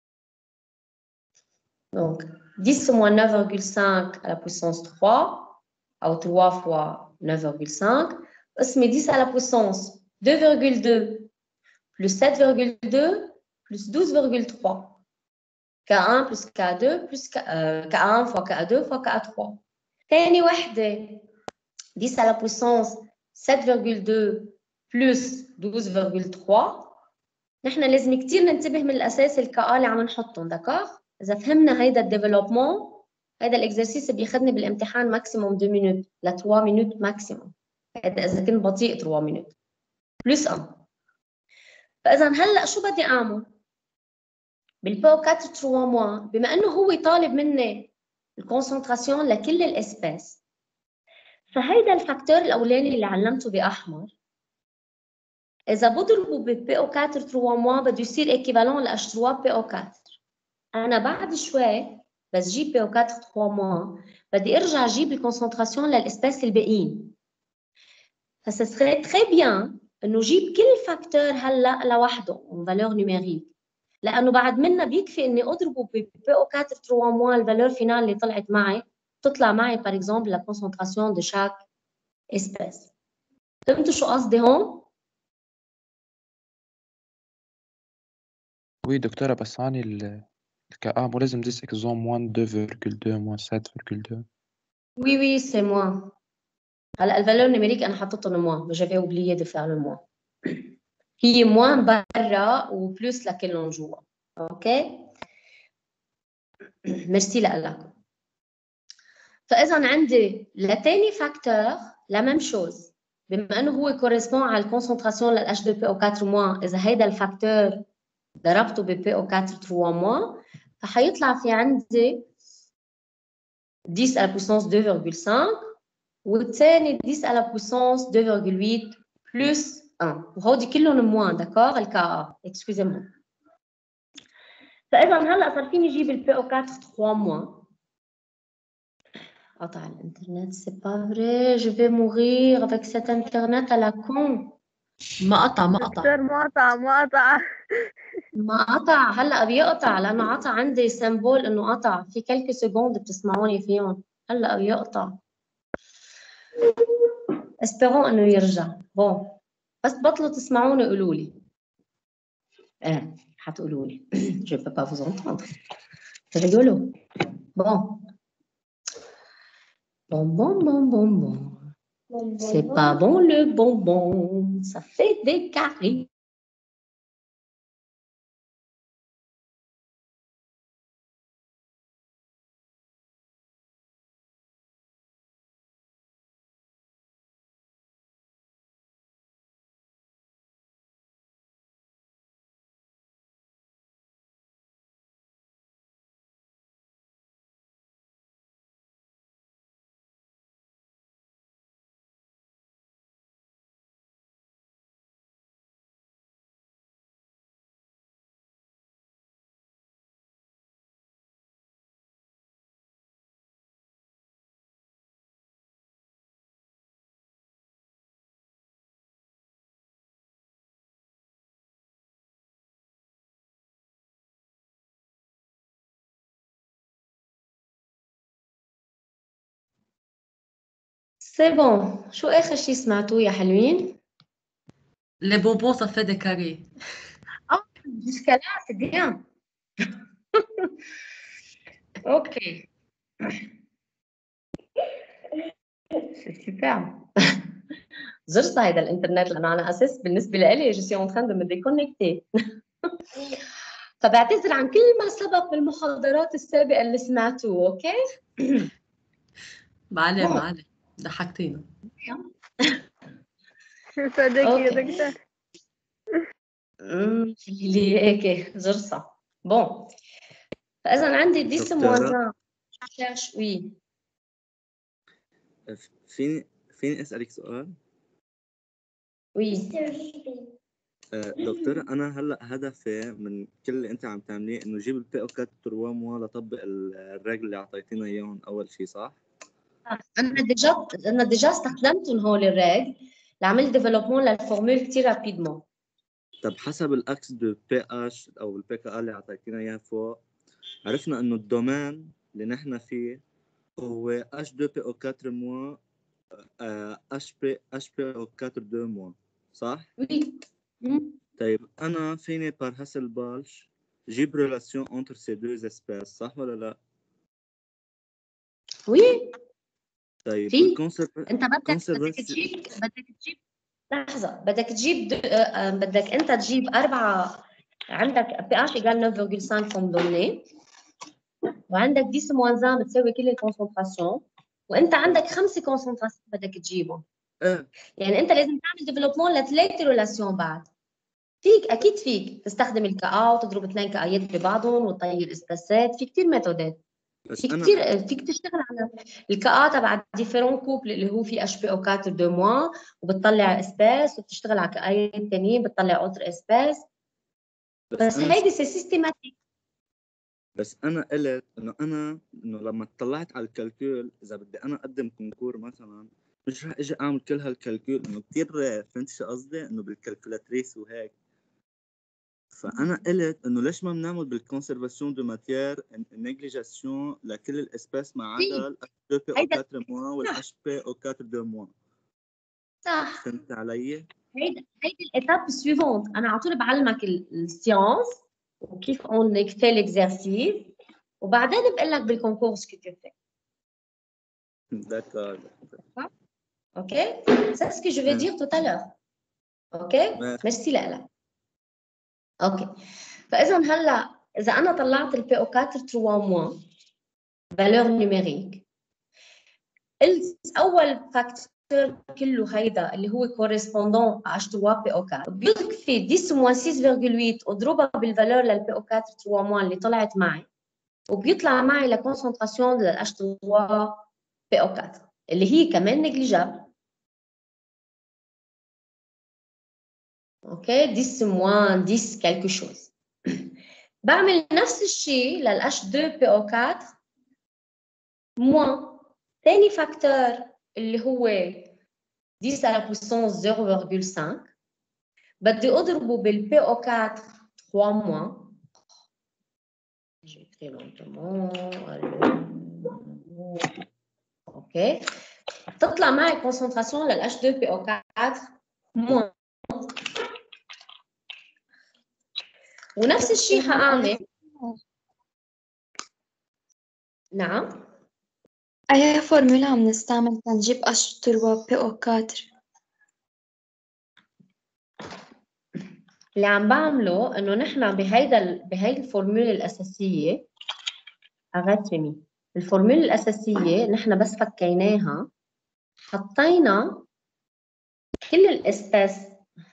Donc dix moins neuf virgule cinq à la puissance trois ou trois fois neuf virgule cinq, mais dix à la puissance deux virgule deux plus sept virgule deux plus douze virgule trois. K un plus K deux plus K, euh, K un fois K deux fois K trois. ثاني وحدة dix à la puissance sept virgule deux plus douze virgule trois. نحن لازم كتير ننتبه من الأساس الكا اللي عم نحطهم، داكور؟ إذا فهمنا هيدا الديفلوبمون، هيدا الإكزرسيس بياخدني بالامتحان ماكسيموم اثنين مينوت ل ثلاثة مينوت ماكسيموم. هيدا إذا كنت بطيء ثلاثة مينوت بلس واحد. فإذا هلأ شو بدي أعمل؟ بالبي او أربعة ثلاثة موا، بما إنه هو طالب مني الكونسنتراسيون لكل الإسباس، فهيدا الفاكتور الأولاني اللي علمته بأحمر، إذا بضربه ببي او أربعة ثلاثة موا بده يصير إيكيفالون ل إتش ثلاثة بي او أربعة. أنا بعد شوي بس جيب بي او أربعة ثلاثة موا بدي أرجع أجيب الكونسنتراسيون للإسباس الباقيين. فسا سخي تري بيان إنه جيب كل فاكتور هلا لوحده اون فالور نيميريك، لأنه بعد منا بيكفي إني أضربه ببي او أربعة ثلاثة موا الفالور فينال اللي طلعت معي تطلع معي بار إكزومبل لا كونسنتراسيون دو شاك إسباس. فهمتوا شو قصدي هون؟ وي دكتورة، بس هاني ال الكا مو لازم ديس اكزوم واحد اثنين فاصلة اثنين موان سبعة فاصلة اثنين. وي وي سي موا. هلا الفالور نيميريك أنا حطيتهم موا، جافي اوبليي دو فير لو موا. هي موان برا وبلوس لكلهم جوا. اوكي؟ ميرسي لك. فإذا عندي لتاني فاكتور لا ميم شوز، بما إنه هو كوريسبون على الكونسنتراسيون لل إتش تو بي او أربعة موا، إذا هيدا الفاكتور ضربته ببي او أربعة ثلاثة موا فحيطلع في عندي عشرة على بويسونس اثنين فاصلة خمسة والثاني عشرة على بويسونس اثنين فاصلة ثمانية بلس واحد، وهودي كلهم موان، داكور؟ الكا اكسكوزي مو. فإذا هلا صار فيني أجيب البي او أربعة ثلاثة موا. قطع الانترنت، سي با فري، جو في مورير افيك سيت انترنت على كون. ما قطع ما قطع دكتور ما قطع ما قطع. ما قطع، هلا بيقطع لانه عطى عندي سيمبول انه قطع في كلك سكوند بتسمعوني فيهم، هلا بيقطع. اسبيرون انه يرجع. بون بس بطلوا تسمعوني قولوا لي. ايه حتقولوا لي. جو بو با فوز انتوندر. ريغولو. بون Bon, bon, bon, bon, bon. C'est pas bon le bonbon, ça fait des carrés. C'est bon. شو آخر شي سمعتوه يا حلوين؟ Les bonbons ça fait des carrés. Ah, jusqu'à là, c'est bien. Ok. C'est super. زرت هيدا الانترنت لانه على اساس بالنسبه لي je suis en train de me déconnecter. فبعتذر عن كل ما سبق بالمحاضرات السابقه اللي سمعتوه. اوكي؟ معلم معلم ضحكتينا. صدقي يا دكتور. امم خلي لي هيك زرصه. بون فاذا عندي ديس موازان شاش. وي فيني فيني اسالك سؤال؟ وي آه، دكتورة، أنا هلأ هدفي من كل اللي أنت عم تعمليه إنه جيب البي أو أربعة تروا موا لطبق الرجل اللي أعطيتينا إياهم أول شيء، صح؟ أنا ديجا أنا ديجا استخدمتهم هول الريج لعمل ديفلوبمون للفورمول كتير رابيدمون. طب حسب الأكس دو بي إتش أو البي كي آر اللي أعطيتينا إياه فوق، عرفنا إنه الدومين اللي نحن فيه هو إتش تو بي أو أربعة موا إتش بي إتش بي أو أربعة اثنين موا، صح؟ وي. طيب أنا فيني بار هاسل بالش جيب ريلاسيون entre ces deux espèces، صح ولا لا؟ وي طيب في والكونسرف انت بدك بدك كونسرفاسيون تجيب بدك تجيب لحظه بدك تجيب د- آه، آه، بدك انت تجيب اربعه، عندك بي اتش ايجال تسعة فاصلة خمسة كوم دوني، وعندك عشرة موان واحد بتساوي كل الكونسنتراسيون، وانت عندك خمسه كونسنتراسيون بدك تجيبهم. ايه يعني انت لازم تعمل ديفلوبمون لثلاث ريلاسيون بعد. فيك اكيد فيك تستخدم الكا وتضرب اثنين كايات ببعضهم وتطير اسباسات، في كثير ميثودات، بس في انا كثير فيك تشتغل على الكا تبع ديفيرون كوبل اللي هو في اش بي او أربعة دو موا، وبتطلع اسباس، وبتشتغل على كايات ثانيين بتطلع اوتر اسباس، بس بس انا هيدي سي سيستيماتيك. بس انا قلت انه انا انه لما اطلعت على الكالكول اذا بدي انا اقدم كونكور مثلا مش رح اجي اعمل كل هالكالكول، انه كثير فهمت شو قصدي، انه بالكالكولاتريس وهيك. فانا قلت انه ليش ما بنعمل بالكونسرفاسيون دو ماتيير نيجليجاسيون لكل الاسباس ما عدا الاش دو بي او هيدا أربعة موا والاش بي او أربعة دو موا. صح، فهمت علي؟ هيدي هيدي الاتاب سويفونت. انا على طول بعلمك السيونس وكيف اون في ليكزارسيس، وبعدين بقول لك بالكونكور سكو تو في. داكور. OK? C'est ce que je vais dire tout à l'heure. OK? Merci لك. OK. فإذا هلا إذا أنا طلعت البي او أربعة ثلاثة mois valeur numérique، أول فاكتور كله هيدا اللي هو correspondant à H ثلاثة بي او أربعة بيكفي عشرة موان ستة فاصلة ثمانية واضربها بالفالور للبي او أربعة ثلاثة mois اللي طلعت معي، وبيطلع معي لا concentration لل H ثلاثة بي او أربعة اللي هي كمان négligeable. OK, dix moins dix quelque chose. بعمل نفس الشيء لل H deux P O quatre moins ثاني فاكتور اللي هو dix à la puissance zéro virgule cinq، بدي اضربه بال P O quatre trois moins. J'écris lentement. OK. تطلع معي concentration لل H deux P O quatre moins. ونفس الشيء هعمل. نعم. أي فورمولا عم نستعمل تنجيب H ثلاثة P O أربعة؟ اللي عم بعمله انه نحن بهيدا بهيدي الفورمولا الاساسيه اغاتمي الفورمولا الاساسيه نحن بس فكيناها، حطينا كل الاسباس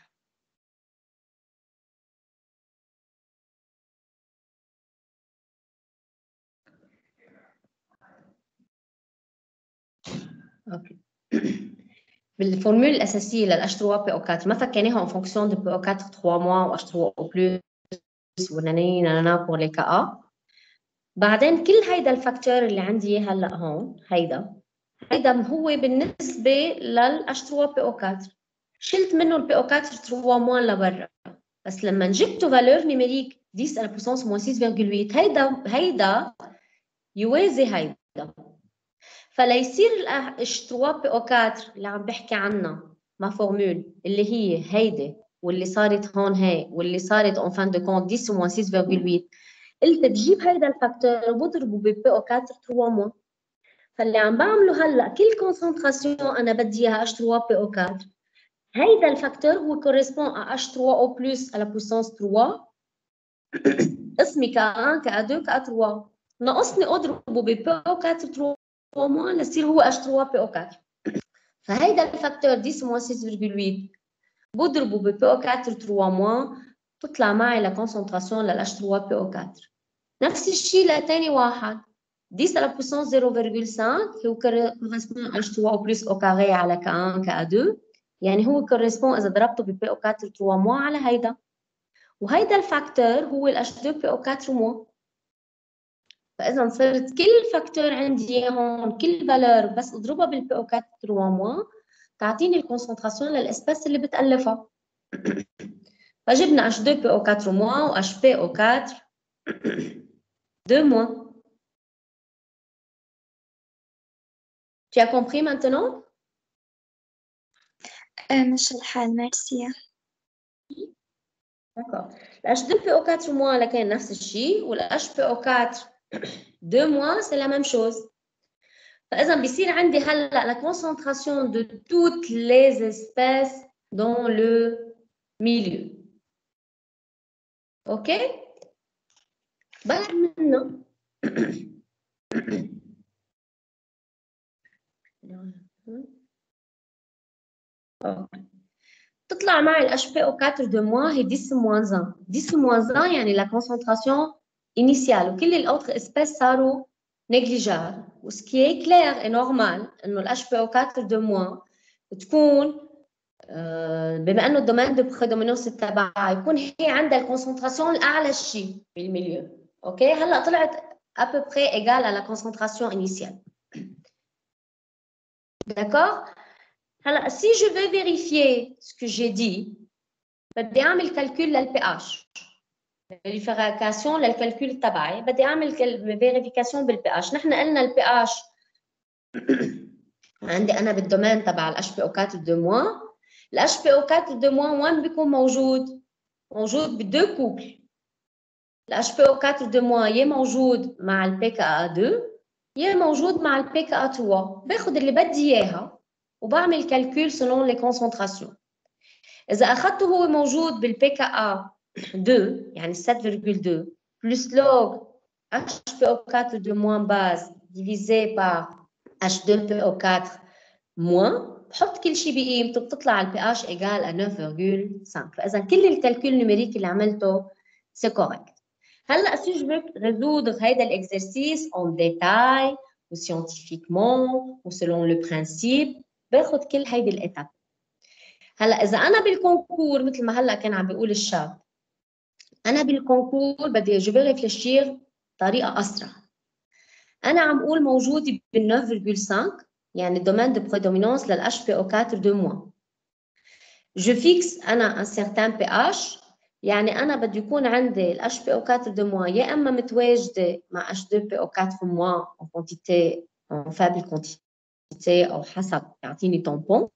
اوكي بالفورمولا الاساسيه لل H ثلاثة بي او أربعة ما فكيناها en fonction de بي او أربعة ثلاثة mois و H ثلاثة او plus وناني نانا pour les K A. بعدين كل هيدا الفاكتور اللي عندي هلا هون هيدا هيدا هو بالنسبه لل H ثلاثة بي او أربعة، شلت منه البي او أربعة ثلاثة mois لبرا، بس لما جبته فالور نيميريك عشرة على بوسونس موان ستة فاصلة ثمانية هيدا هيدا يوازي هيدا، فليصير ال H ثلاثة بي او أربعة اللي عم بحكي عنها ما فورمول اللي هي هيدي واللي صارت هون هي واللي صارت اون فان دو كونت عشرة موان ستة فاصلة ثمانية، قلت بجيب هيدا الفاكتور وبضربه ببي او أربعة ثلاثة mois. فاللي عم بعمله هلا كل كونسنتراسيون انا بدي اياها H ثلاثة بي او أربعة، هيدا الفاكتور هو كوريسبون à H ثلاثة او بلس à la puissance ثلاثة اسمي ك واحد ك اثنين ك ثلاثة، ناقصني اضربه ببي او أربعة ثلاثة mois ليصير هو H ثلاثة بي او أربعة. فهيدا الفاكتور عشرة موان ستة فاصلة ثمانية بضربه ببي او أربعة ثلاثة mois تطلع معي لا كونسنتراسيون لل H ثلاثة بي او أربعة. نفس الشيء لثاني واحد عشرة على puissance zéro virgule cinq هو correspond à H ثلاثة plus au carré على K واحد K اثنين، يعني هو correspond إذا ضربته ب بي او أربعة ثلاثة mois على هيدا، وهيدا الفاكتور هو ال H اثنين بي او أربعة mois. فإذا صرت كل فاكتور عندي هون كل فالور بس اضربها بال بي او أربعة ثلاثة mois تعطيني الكونسنتراسيون للاسباس اللي بتألفها. فجبنا H deux بي او أربعة mois و H بي او أربعة deux mois. Tu as compris maintenant? آه مش الحال ميرسي. D'accord. Le H deux P O quatre mois لكن نفس الشيء، وال H P O quatre deux mois c'est la même chose. فإذا بيصير عندي هلا la concentration de toutes les espèces dans le milieu. OK؟ بعد منه تطلع معي ال H P O quatre de moi هي dix moins un. dix moins un يعني la concentration initiale وكل الأوتر espèces صاروا négligeables. وce qui est clair et normal إنه ال H P O quatre de moi تكون آه بما إنه الدومين دو بريدومينونس تبعها يكون هي عندها الكونسنتراسيون الأعلى شيء بالمليون. أوكي هلا طلعت à peu près égale à la concentration initiale. D'accord? Alors, si je veux vérifier ce que j'ai dit, بدي أعمل calcul لل pH. vérification للكالكول تبعي بدي أعمل vérification بال pH. نحن قلنا ال pH عندي أنا بالدومين تبع ال H P O quatre de moi. ال H P O quatre de moi وين بيكون موجود؟ موجود بدو كوبل. ال H P O quatre de moi يا موجود مع ال P K A deux يا موجود مع ال P K A trois. باخد اللي بدي إياها وبعمل كالكول selon les concentrations. إذا أخذته هو موجود بال P K A deux يعني sept virgule deux plus log H P O quatre de moins base divisé par H deux P O quatre moins بحط كل شيء بقيمته بتطلع ال pH égal à neuf virgule cinq. فإذا كل الكالكول numérique اللي عملته c'est correct. هلا si je veux résoudre هيدا l'exercice en détail ou scientifiquement ou selon le principe باخد كل هيدي الإتاب. هلا إذا أنا بالكونكور مثل ما هلا كان عم بيقول الشاب أنا بالكونكور بدي جو ريفليشير بطريقة أسرع. أنا عم أقول موجود بال neuf virgule cinq يعني الدومين دو بريدومينونس لل H P O quatre de moi. Je fixe أنا un certain pH يعني أنا بدي يكون عندي ال H P O quatre de moi يا إما متواجدة مع H deux P O quatre moins en quantité en faible quantité أو حسب يعطيني طامبون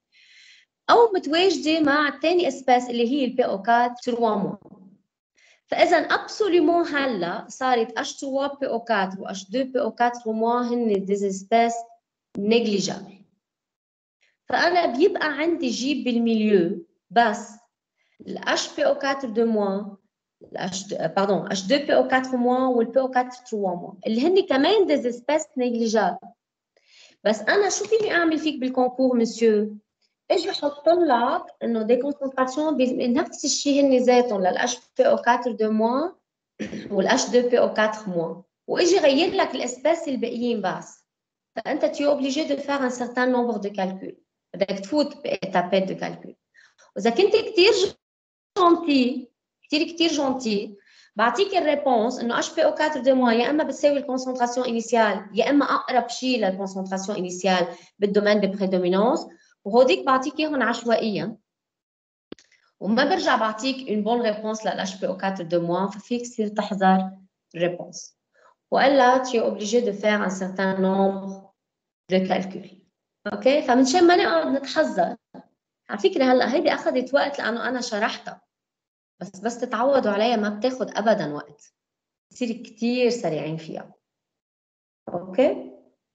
أو متواجدة مع الثاني اسباس اللي هي ال P O quatre trois moins. فإذا أبسوليومون هلا صارت H trois P O quatre و H deux P O quatre moins هن des espèces négligeables. فأنا بيبقى عندي جيب بالميليو بس ال H P O quatre de moins H pardon H deux P O quatre moins وال P O quatre trois moins اللي هن كمان des espèces négligeables. بس أنا شو فيني أعمل فيك بالكونكور مسيو؟ اجي احط لك انه دي كونسنتراسيون بنفس الشيء هن ذاتهم لل H P O quatre de moins وال H deux P O quatre moins واجي غير لك الاسباس الباقيين بس. فانت tu es obligé de faire un certain nombre de calculs. بدك تفوت بإتابات de calcul. واذا كنت كثير جونتي كثير كثير جونتي بعطيك الريبونس انه H P O quatre de moins يا اما بتساوي الكونسنتراسيون انيسيال يا اما اقرب شيء للكونسنتراسيون انيسيال بالدومين دو بريدومينونس وهوديك بعطيك اياهم عشوائيا وما برجع بعطيك une bonne réponse لل H P O quatre de moins ففيك تصير تحذر الريبونس والا tu es obligé de faire un certain nombre de calculs. اوكي فمنشان ما نقعد نتحذر. على فكره هلا هيدي اخذت وقت لانه انا شرحتها بس بس تتعودوا عليها ما بتاخذ ابدا وقت. بتصير كثير سريعين فيها. اوكي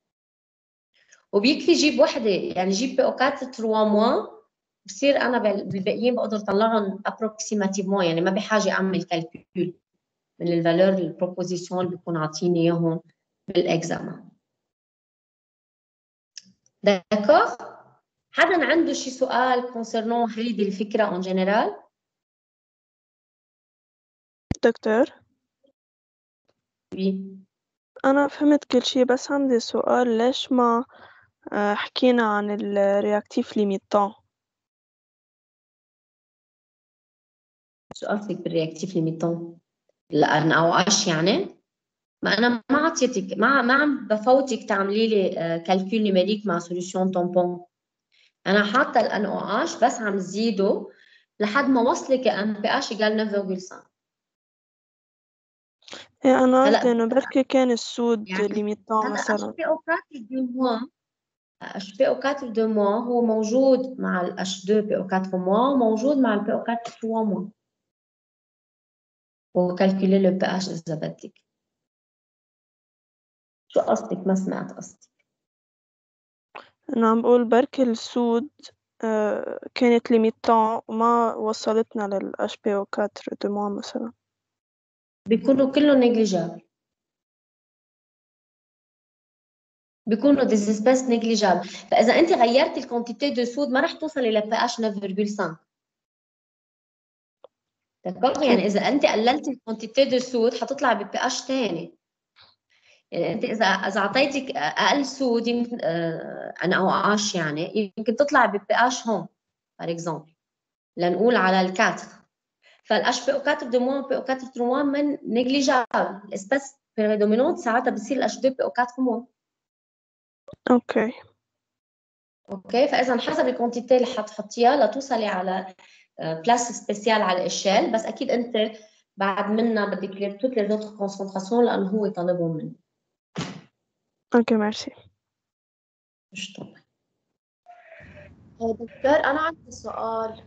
وبيكفي جيب وحده يعني جيب بي او quatre trois mois بصير انا بالباقيين بقدر اطلعهم ابروكسيماتيفمون يعني ما بحاجه اعمل كالكول من الفالور البروبوزيسيون اللي بكون عاطيني اياهم بالاكزامان. داكور؟ حدا عنده شي سؤال كونسيرنون هيدي الفكره اون جينيرال؟ دكتور وي أنا فهمت كل شي بس عندي سؤال ليش ما آه، حكينا عن الرياكتيف ليميتان؟ شو قصدك بالرياكتيف ليميتون؟ لأن أو أش يعني؟ ما أنا ما عطيتك ما ما عم بفوتك تعملي لي كالكول نيميريك مع سوليوشن طامبون. أنا حاطة الأن أو أش بس عم زيده لحد ما وصلك أن بي أش إيجال neuf virgule cinq. إيه أنا هلا قصدي إنه بركي كان السود يعني ليميتان هلا مثلا. H P O quatre de moins H P O quatre de moins هو موجود مع ال H deux P O quatre moins وموجود مع ال P O quatre trois moins. وكالكولي لو بي أش إذا بدك. شو قصدك؟ ما سمعت قصدك. أنا عم بقول بركي السود آه، كانت ليميتون وما وصلتنا لل H P O four دو موا مثلا. بيكونوا كلهم نيجليجابل، بيكونوا des espèces négligeables. فإذا أنت غيرت الكونتيتي دو سود ما رح توصلي ل بي اتش ناين فاصلة خمسة. دكتور، يعني إذا أنت قللتي الكونتيتي دو سود حتطلع ب بي اتش ثاني. يعني أنت إذا إذا أعطيتك أقل سود يمكن آه أنا أو عاش يعني يمكن تطلع ب بي اتش هون بار اكزومبل لنقول على الكاتر. فالاتش بي او four دو موان بي او four تروا من نيجليجابل الاسباس بريدومينونت ساعتها بصير الاتش تو بي او four موان. أوكي. اوكي، فاذا حسب الكونتيتي اللي حتحطيها لتوصلي على بلاس سبيسيال على الاشال، بس اكيد انت بعد منا بدك لير توت لي زوتر كونسنتراسيون لانه هو طالبهم منك. أوكي ميرسي. مش طبعا. دكتور أنا عندي سؤال.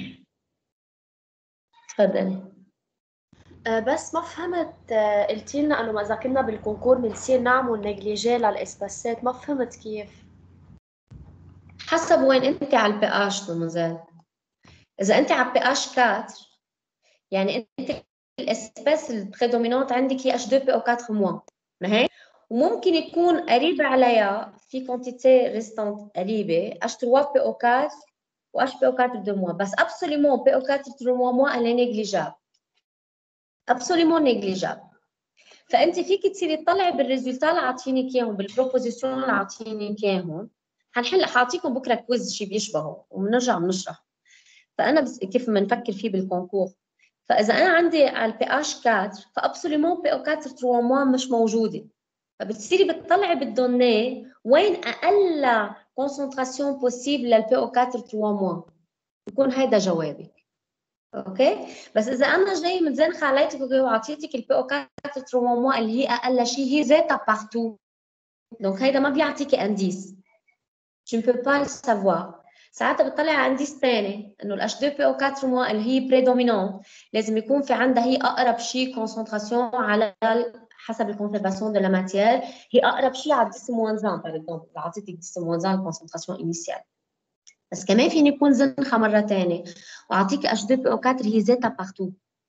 تفضلي. آه، بس ما فهمت. آه، قلتي لنا إنه إذا كنا بالكونكور بنصير نعمل نيجليجي للإسباسات، ما فهمت كيف. حسب وين انت على البي اش دوموزيل. اذا انت على البي اش four يعني انت الاسباس البريدومينونت عندك هي اتش تو بي او four موان، ما هيك؟ وممكن يكون قريب عليها في كونتيتي ريستانت قريبه اتش ثري بي او four و اتش بي او four دو موان، بس ابسوليمون بي او four تروا موان elle est négligeable. ابسوليمون نيجليجابل. فانت فيك تصيري تطلعي بالريزولتا اللي عاطينك اياهم بالبروبوزيسيون اللي عاطينك اياهم. حنحل حاعطيكم بكره كويز شيء بيشبهه وبنرجع بنشرح. فانا بس كيف بنفكر فيه بالكونكور. فاذا انا عندي على البي اش four فابسوليمون بي او four تروا موان مش موجوده، فبتصيري بتطلعي بالدوني وين اقل كونسنتراسيون بوسيبل للبي او four تروا موان، يكون هيدا جوابك. اوكي، بس اذا انا جاي متزنخه عليك وعطيتك البي او four تروا موان اللي هي اقل شيء هي زيتا بارتو، دونك هيدا ما بيعطيكي انديس. je ne peux pas le savoir. ساعتها بتطلع على انديس ثاني انه الاتش تو بي او four موان اللي هي بريدومينونت لازم يكون في عندها هي اقرب شيء كونسنتراسيون على حسب الكونسيرفاسيون دو لا ماتيير، هي اقرب شيء على دix موان واحد باغ اكزومبل، اذا عطيتك dix موان واحد الكونسنتراسيون انيسيال. بس كمان فيني يكون زنخه مره ثانيه واعطيك اتش تو بي او four هي زيتا بارتو.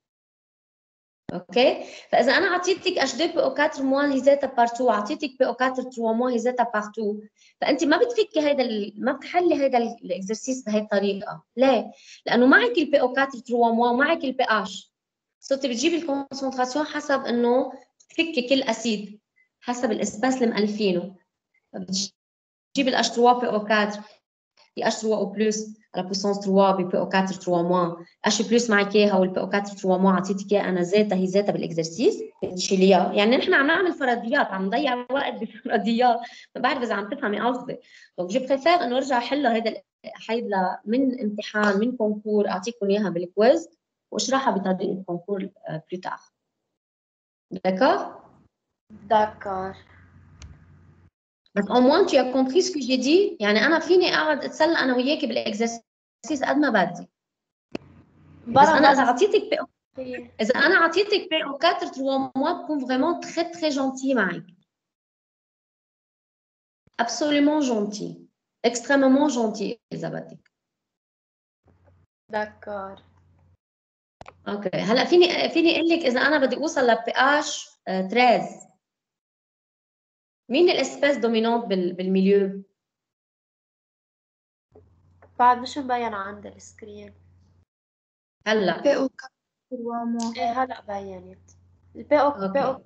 اوكي، فاذا انا اعطيتك اتش تو بي او four موان هي زيتا بارتو وعطيتك بي او four تروا موان هي زيتا بارتو، فانت ما بتفكي هيدا ال... ما بتحلي هيدا الاكزرسيس بهي الطريقه. ليه؟ لانه معك البي او four تروا موان ومعك البي اش، صرتي بتجيبي الكونسنتراسيون حسب انه تفكي كل اسيد حسب الاسباس اللي مالفينه. بتجيبي الاتش ثري بي او four هي اتش ثري او بلس على بويسونس ثري بي او four تروا موان، اتش بلس معك اياها والبي او four تروا موان عطيتك اياها انا زيتا هي زيتا بالاكزرسيس بتشيليها. يعني نحن عم نعمل فرضيات، عم نضيع وقت بفرضيات، ما بعرف اذا عم تفهمي قصدي. دونك جو بريفير انه ارجع احلها هيدا هيدا من امتحان من كونكور اعطيكم اياها بالكويز واشرحها بطريقه كونكور بلو تار. داكور؟ داكور. بس au moins tu as compris ce que j'ai dit. يعني انا فيني اقعد اتسلى انا وياكي بالاكزرسيس قد ما بدي. بس انا اذا اعطيتك بي اذا انا اعطيتك بي او four تروا موان بكون فريمون تري تري جونتي معك. absolument gentil, extrêmement gentil اذا بدك. داكور. اوكي، هلا فيني فيني اقول لك اذا انا بدي اوصل لبي اش ثلاثة مين الاسباس دومينونت بالميليو؟ بعد مش مبين عند السكرين. هلا بي او four تروا موان. ايه هلا بينت البي او بي او.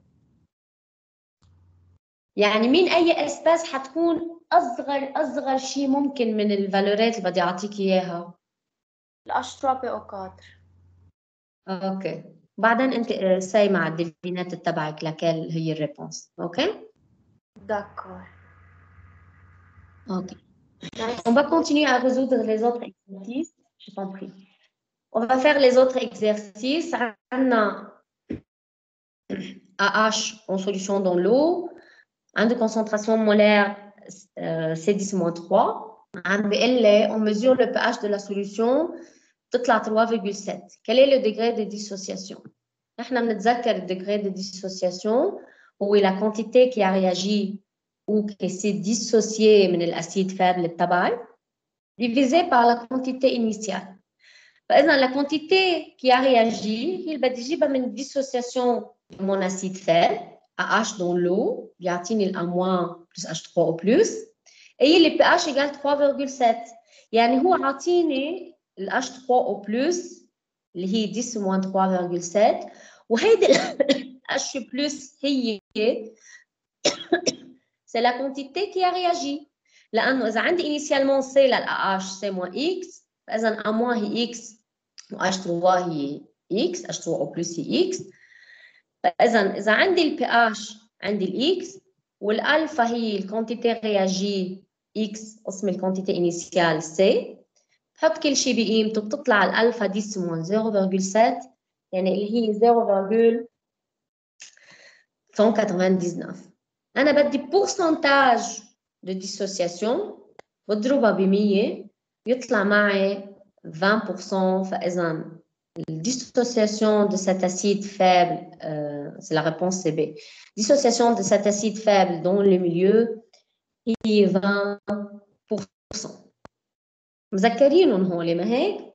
يعني مين اي اسباس حتكون اصغر اصغر شيء ممكن من الفالورات اللي بدي اعطيك اياها؟ الاتش ثري بي او four. اوكي، بعدين انت ساي مع الديفينات تبعك لكل هي الريبونس. اوكي D'accord. Ok. On va continuer à résoudre les autres exercices. Je t'en prie. On va faire les autres exercices. On a A H en solution dans l'eau. Un de concentration molaire euh, C dix moins trois. Un B L, on mesure le pH de la solution. Toute la trois virgule sept. Quel est le degré de dissociation? On a le degré de dissociation où est la quantité qui a réagi ou qui s'est dissocié من l'acide faible تبعي divisé par la quantité initiale. فإذا la quantité qui a réagi هي اللي بدي أجيبها من dissociation de mon acide faible à H dans l'eau بيعطيني ال A- plus H trois O plus et هي اللي pH égale trois virgule sept. يعني هو عاطيني ال H trois O plus اللي هي dix moins trois virgule sept وهيدي ال H plus هي c'est la quantité qui a réagi. لأنه إذا عندي initialement C لل A H C moins X فإذا A moins هي X و H trois هي X H trois O plus هي X. فإذا إذا عندي ال pH عندي ال X والألفا هي الكونتيتي رياجي X قسم الكونتيتي initiale C بحط كل شيء بقيمته بتطلع الألفا dix moins zéro virgule sept يعني اللي هي zéro virgule cent quatre-vingt-dix-neuf. أنا بدي pourcentage de dissociation بضربها ب مية يطلع معي vingt pour cent. فإذا la dissociation de cet acide faible, euh, c'est la réponse C B. Dissociation de cet acide faible dans le milieu هي vingt pour cent. مذكرينهم هولي ما هيك؟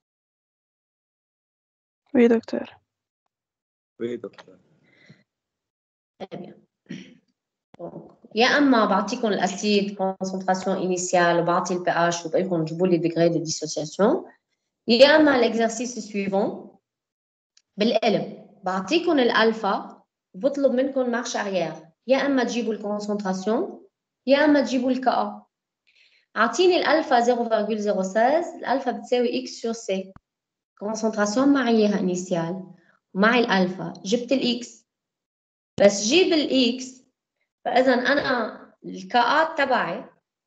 Oui, docteur. Oui, docteur. Très bien. Donc, يا اما بعطيكم الاسيد concentration initiale وبعطي ال pH وبقول لكم جيبوا لي degré de dissociation. يا اما l'exercice suivant بالقلم بعطيكم الالفا وبطلب منكم مارش arrière. يا اما تجيبوا الكونسنتراسيون يا اما تجيبوا الكا. اعطيني الالفا zéro virgule zéro seize الالفا بتساوي x sur c. كونسنتراسيون معيها انيسيال ومعي الالفا جبت الاكس بس جيب الاكس. فاذا انا الكاءات تبعي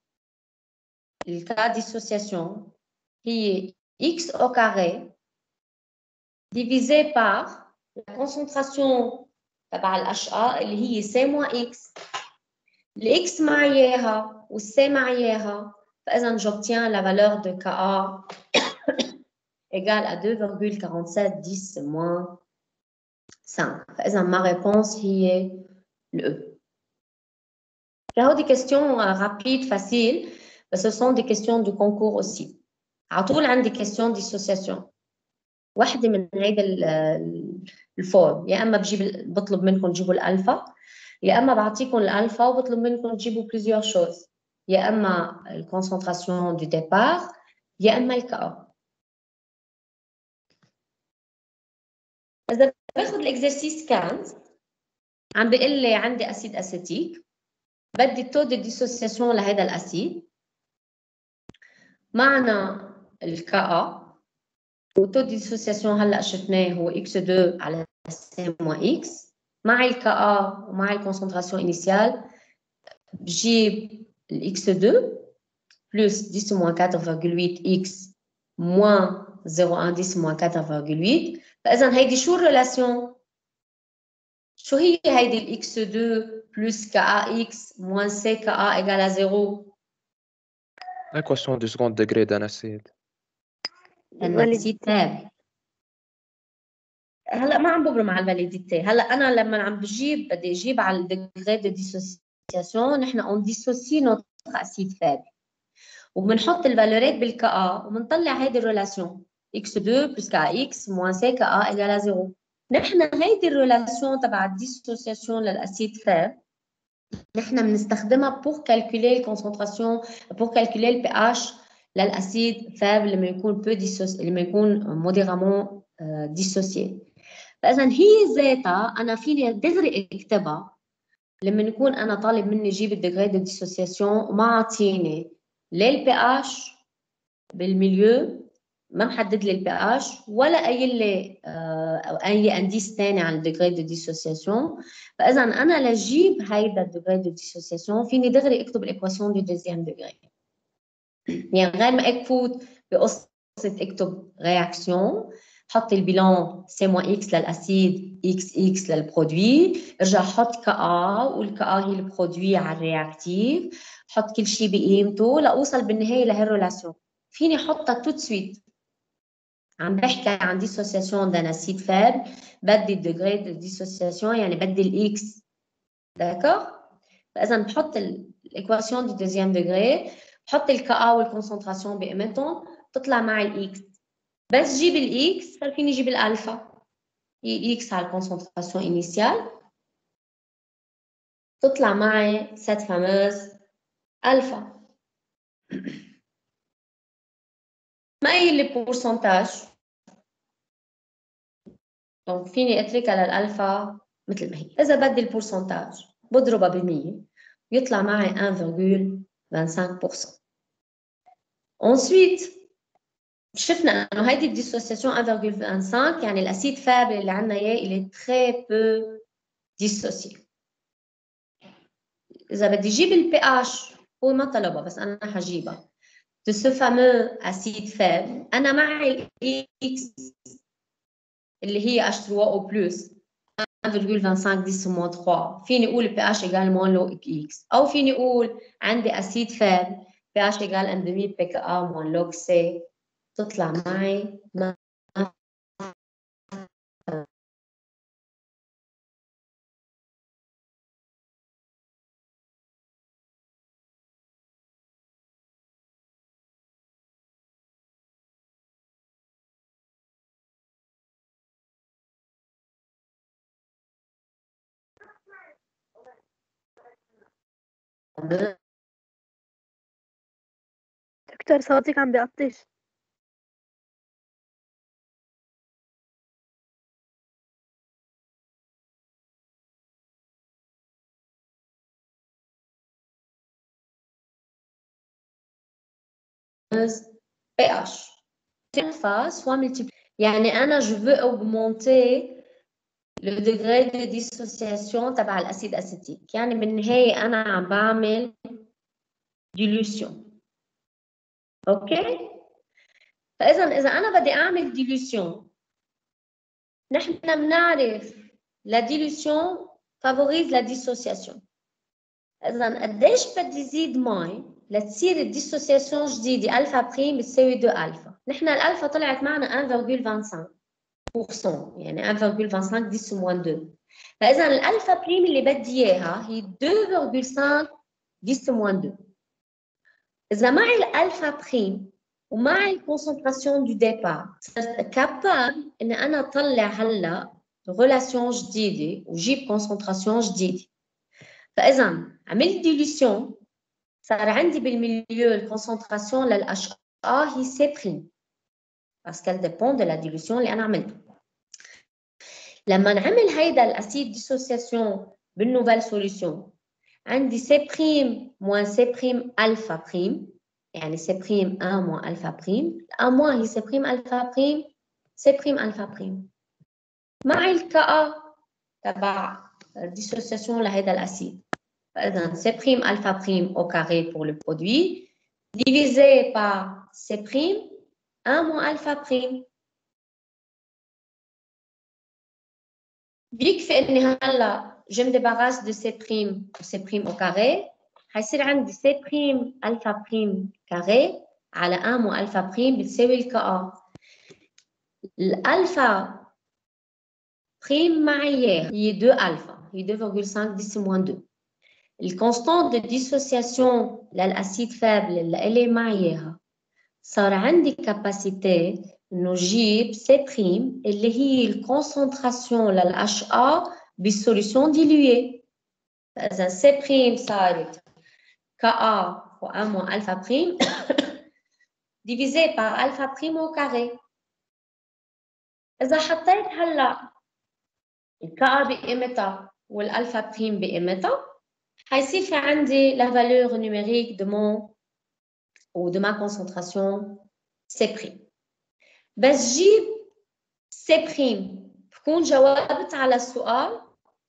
الكا ديسوسياسيون هي x au carré divisé par la concentration تبع ال H A اللي هي C moins X. ال X معي إياها وال C معي إياها. فإذا j'obtiens la valeur de K A égale à deux virgule quarante-sept dix moins cinq. فإذا ma réponse هي le E. J'ai des questions rapides, faciles, mais ce sont des questions de concours aussi. على طول عندي question dissociation. واحدة من هيدا الفورم يا اما بجيب بطلب منكم تجيبوا الالفا يا اما بعطيكم الالفا وبطلب منكم تجيبوا plusieurs choses يا اما الكونسنتراسيون دو ديبار يا اما الكا. اذا باخذ الاكزرسيس خمسة عم بيقول لي عندي اسيد اسيتيك بدي التو دي ديسوسياسيون لهذا الاسيد معنا الكا والتو ديسوسياسيون هلا شفناه هو إكس deux على C moins X. مع ال Ka ومع الكونسنتراسيون انيسيال بجيب ال إكس deux plus dix moins quatre virgule huit X moins zéro virgule un dix moins quatre virgule huit. فإذا هيدي شو الريلاسيون؟ شو هي هيدي ال إكس deux plus Ka X moins C Ka égale à zéro؟ L'équation du second degré d'un acide. النسيج تابع. هلا ما عم ببرم على الفاليديتي. هلا انا لما عم بجيب بدي اجيب على الديغري دو ديسوسياسيون نحن اون ديسوسي نوتر اسيد فابل وبنحط الفالورات بالكا وبنطلع هيدي الريلاسيون إكس deux plus كا إكس moins C كا égale à zéro. نحن هيدي الريلاسيون تبع الديسوسياسيون للاسيد فابل نحن بنستخدمها بور كالكولي الكونسنتراسيون بور كالكولي البي اتش للاسيد فابل لما يكون بو ديسوس لما يكون موديرامون ديسوسيي. فاذا هي ذاتها انا فيني دغري اكتبها لما يكون انا طالب مني جيب الديغري دو ديسوسياسيون وما عطيني لا البي اتش بالميليو ما محدد لي البي اتش ولا قايل لي او اي انديس ثاني عن الديغري دو ديسوسياسيون. فاذا انا لجيب هيدا الديغري دو ديسوسياسيون فيني دغري اكتب الايكواسيون دو دوزيام ديغري. يعني غير ما اكفوت بقصه اكتب رياكسيون حط البيلان سي موان اكس للاسيد اكس اكس للبرودوي ارجع حط كا والكا هي البرودوي على الرياكتيف حط كل شيء بقيمته لاوصل بالنهايه لهالريلاسيون. فيني احطها تو سويت. عم بحكي عن ديسوسياسيون دان اسيد فاب بدي الديغري دو ديسوسياسيون يعني بدي الاكس داكور فإذا بحط الإيكواسيون دي دوزيام دوغري، بحط الكا والكونسنتراسيون بقيمتهم، بتطلع معي الإكس. بس جيب الإكس صار فيني جيب الألفا. هي إكس على الكونسنتراسيون إنيسيال، تطلع معي cette fameuse ألفا. ما هي اللي بورسنتاج؟ دونك فيني اتركها للألفا مثل ما هي. إذا بدي البورسنتاج بضربها ب مية يطلع معي واحد فاصلة خمسة وعشرين بالمية. Ensuite شفنا انه هيدي الديسوسياسيون واحد فاصلة خمسة يعني الاسيد فابل اللي عندنا اياه il est très peu dissocié. اذا بدي اجيب البي اتش هو ما طلبها بس انا حجيبها de ce fameux acide faible، انا معي الاكس اللي هي إتش ثري او بلس واحد فاصلة خمسة وعشرين دي موان ثلاثة، فيني اقول البي اتش ايجال موان لو اكس، او فيني اقول عندي اسيد فابل بي اتش ايجال ان دمي بي كي ا موان لوج سي، تطلع معي ما دكتور صوتك عم بيقطش. بي اتش soit multiplié. يعني أنا je veux augmenter le degré de dissociation تبع الأسيد أسيتيك، يعني بالنهاية أنا عم بعمل dilution. أوكي؟ فإذا إذا أنا بدي أعمل dilution، نحن بنعرف la dilution favorise la dissociation. إذا قديش بدي زيد مي لتصير الديسوسياسيون جديدة ألفا بريم بتساوي اثنين ألفا. نحن الألفا طلعت معنا واحد فاصلة خمسة وعشرين بالمية يعني واحد فاصلة خمسة وعشرين دي موان اثنين. فإذا الألفا بريم اللي بدي إياها هي اثنين فاصلة خمسة دي موان اثنين. إذا معي الألفا بريم ومعي الكونسنتراسيون دو ديبار صرت كابابل إن أنا أطلع هلا ريلاسيون جديدة وجيب كونسنتراسيون جديدة. فإذا عملت ديليسيون صار عندي بالميليو الكونسنتراسيون للأش A هي سي بريم parce qu'elle dépend de la dilution اللي أنا عملته. لما نعمل هيدا الأسيد ديسوسياسيون بالنوفال سوليسيون عندي سي بريم موان سي بريم ألفا بريم، يعني سي بريم واحد موان ألفا بريم، واحد موان هي سي بريم ألفا بريم سي بريم ألفا بريم مع الكا تبع الديسوسياسيون لهيدا الأسيد. فإذا C' alpha prime au carré pour le produit, divisé par C' un moins alpha prime. بيكفي إني هلا je me débarrasse de C' C' au carré، حيصير عندي C' alpha prime carré على un moins alpha prime بتساوي الكا. الألفا prime معي هي اثنين ألفا، هي اثنين فاصلة خمسة دي موان اثنين. الكونستانت دو ديسوسياسيون للاسيد فابل اللي اللي معاياها صار عندي كاباسيتي انه جيب سي بريم اللي هي الكونسنتراسيون للاتش ا بالسوليسيون ديلويه. فاذا سي بريم صارت كا ا و واحد موان الفا بريم ديفيزي بار الفا بريم او كاري. اذا حطيت هلا الكا ا بقيمتها والالفا بريم بقيمتها حيصير في عندي la valeur numérique de mon ou de ma concentration C'. بس جيب C' بكون جاوبت على السؤال؟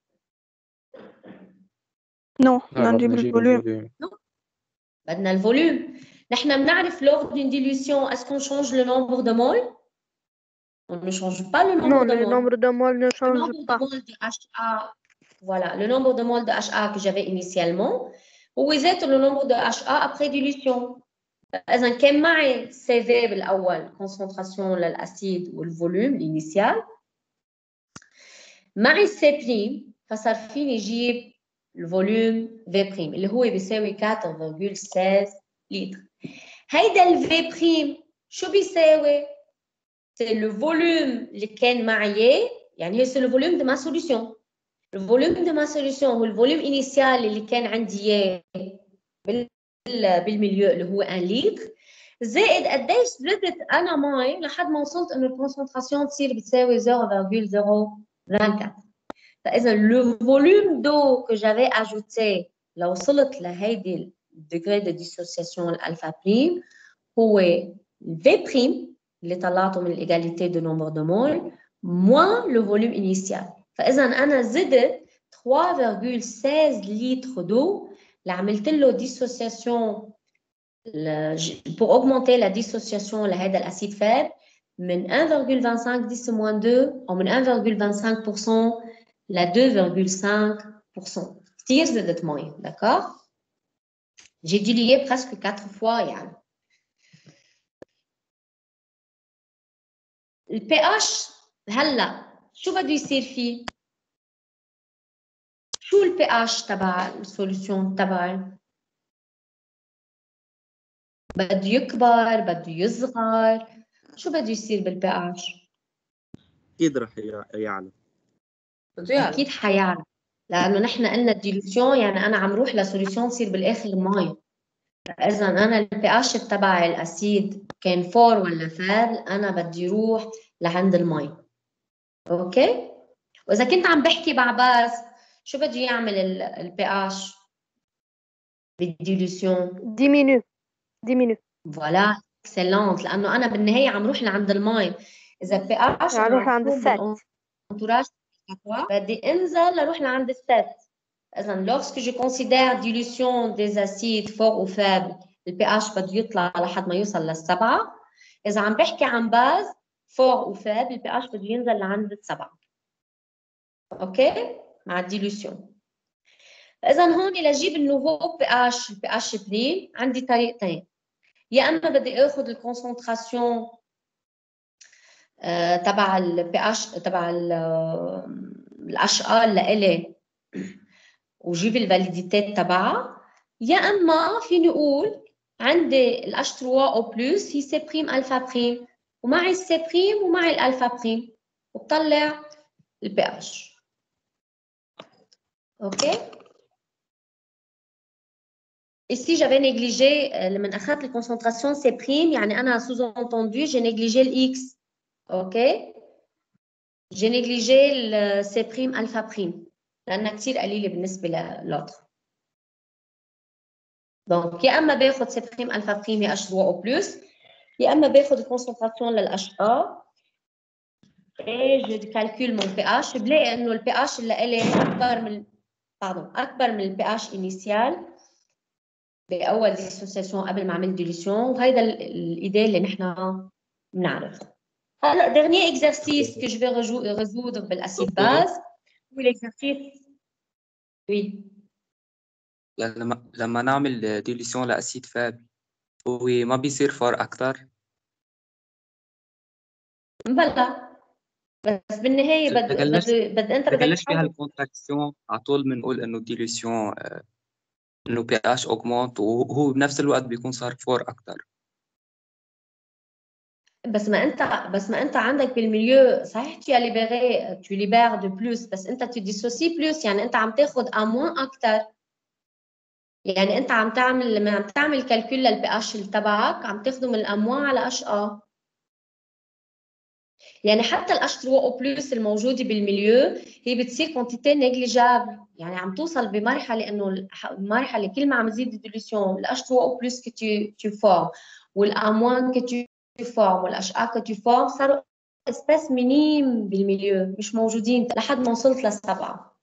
نو لا بدنا نجيب بدنا نجيب الفوليوم. الفوليوم. بدنا الفوليوم. نحن بنعرف lors d'une dilution est-ce qu'on change le nombre de moles? On ne change pas le Non, nombre de le moles. nombre de moles ne Le change nombre de pas. moles de H A, voilà, le nombre de moles de H A que j'avais initialement, ou vous êtes le nombre de H A après dilution. إذا كان معي سي في بالأول concentration للأسيد والفوليوم الإنيسيال، معي سي بريم فصار فيني جيب الفوليوم في بريم اللي هو بيساوي أربعة فاصلة ستة عشر لتر. هيدا الفي بريم شو بيساوي؟ سي لو فوليوم اللي كان معي، يعني هي سي لو فوليوم دو ما سوليسيون. الفوليوم دو ما سوليسيون هو الفوليوم انيسيال اللي كان عندي اياه بالمليو اللي هو واحد لتر، زائد قديش زدت انا مي لحد ما وصلت انه الكونسنتراسيون تصير بتساوي صفر فاصلة صفر أربعة وعشرين. فاذا لو فوليوم دو كو جافي اجوتي لو وصلت لهيدي الديغري دو ديسوسياسيون الالفا بريم هو الفي بريم اللي طلعته من الايغاليتي دو نومبر دو مول موان لو فوليوم انيسيال. فاذا انا زدت ثلاثة فاصلة ستة عشر لتر دو لعملت له ديسوسياسيون pour augmenter la dissociation لهذا الاسيد فاب من واحد فاصلة خمسة وعشرين دix moins deux او من واحد فاصلة خمسة وعشرين بالمية ل اثنين فاصلة خمسة بالمية. كثير زدت مي، داكور؟ جي ديليي presque quatre fois يعني. البي اتش هلا شو بده يصير فيه؟ شو البي اتش تبع السوليوشن تبعي؟ بده يكبر، بده يصغر، شو بده يصير بالبي اتش؟ اكيد رح يعلى. بده يعلى. اكيد حيعلى، لانه نحن قلنا الديلوسيون يعني انا عم روح لسوليوشن تصير بالاخر مي. فاذا انا البي اتش تبع الاسيد كان فور ولا فاد، انا بدي روح لعند المي. اوكي؟ واذا كنت عم بحكي بعباز شو بده يعمل البي اتش بالديلوسيون؟ ديمينو ديمينو فوالا اكسلونت، لانه انا بالنهايه عم روح لعند المي. اذا البي اتش يعني روح عند الست. بالانتوراج بدي انزل لروح لعند الست. اذا lorsque je considère dilution des acides forts ou faibles البي اتش بده يطلع لحد ما يوصل للسبعه. اذا عم بحكي عن باز فور و فاب البي اتش بده ينزل لعند السبعه. اوكي؟ مع الديلوسيون. اذا هون لاجيب النوفو بي اتش البي اتش بريم عندي طريقتين. يا اما بدي اخذ الكونسنتراسيون آه تبع البي اتش تبع الاتش ار لإلي وجيب الفاليديتي تبعها، يا اما فيني اقول عندي الاتش ثلاثة او بلس هي سي بريم الفا بريم ومعي السي بريم ومعي الالفا بريم وبطلع البي اتش. اوكي؟ Ici, j'avais négligé, لما أخذت الكونسنتراسيون سي بريم يعني أنا sous-entendu j'ai négligé le X. OK? J'ai négligé le C prime alpha prime لأنها كتير قليلة بالنسبة للأوتر. Donc, يا أما باخد C prime alpha prime هي H trois أو بلس، يا أما باخد الكونسنتراسيون لل H A et je calcule mon pH بلاقي إنه ال pH اللي إلي أكبر من pardon أكبر من ال pH initial بأول ديسوسياسيون قبل ما أعمل ديليسيون، وهيدا الإيديه اللي نحن بنعرفها. هلا dernier exercice que je vais résoudre بالacide base هو l'exercice oui. يعني لما لما نعمل ديليسيون لأسيد فاب هو ما بيصير فار أكتر؟ بلا بس بالنهاية بد بد بد أنت بدك ببلش فيها الكونتراكسيون على طول بنقول إنه ديليسيون إنه بي اتش أوغمونت وهو بنفس الوقت بيكون صار فور أكتر. بس ما انت بس ما انت عندك بالميليو صحيح tu as libéré tu libères de plus بس انت tu dissocies plus يعني انت عم تاخذ à moins اكثر. يعني انت عم تعمل لما عم تعمل كالكول للبي اتش تبعك عم تاخذه من الاموان على اش ا. يعني حتى الاش ثلاثة او بلس الموجوده بالميليو هي بتصير كونتيتي نيجليجابل، يعني عم توصل بمرحله انه المرحله كل ما عم تزيد الديليسيون الاش ثلاثة او بلس que tu tu formes والاموان que tu formes والأش A que tu formes صاروا اسباس مينيم بالميليو مش موجودين لحد ما وصلت للسبعه.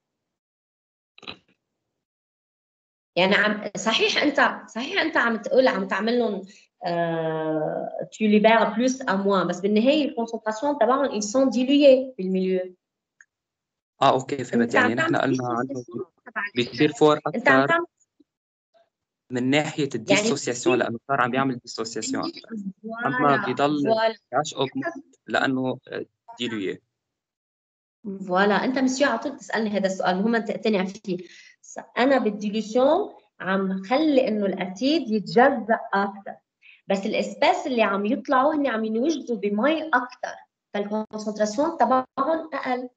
يعني عم صحيح انت صحيح انت عم تقول عم تعمل لهم tu libères plus à moins بس بالنهايه الكونسنتراسيون تبعهم ils sont dilués بالميليو. اه اوكي فهمت. يعني نحن قلنا عنه بيصير فور اكثر من ناحيه الديسوسياسيون يعني لانه صار عم بيعمل ديسوسياسيون اكثر، اما بيضل عش اوغمنت لانه ديلويه. فوالا انت مسيو على طول تسالني هذا السؤال مهم تقتنع فيه. انا بالديلوسيون عم خلي انه الاسيد يتجزأ اكثر، بس الاسباس اللي عم يطلعوا هن عم ينوجدوا بمي اكثر، فالكونسنتراسيون تبعهم اقل.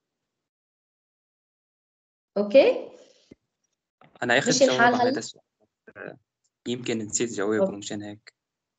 اوكي؟ انا اخذ مش الحال جواب على هلا؟ هذا السؤال، يمكن نسيت جوابه مشان هيك.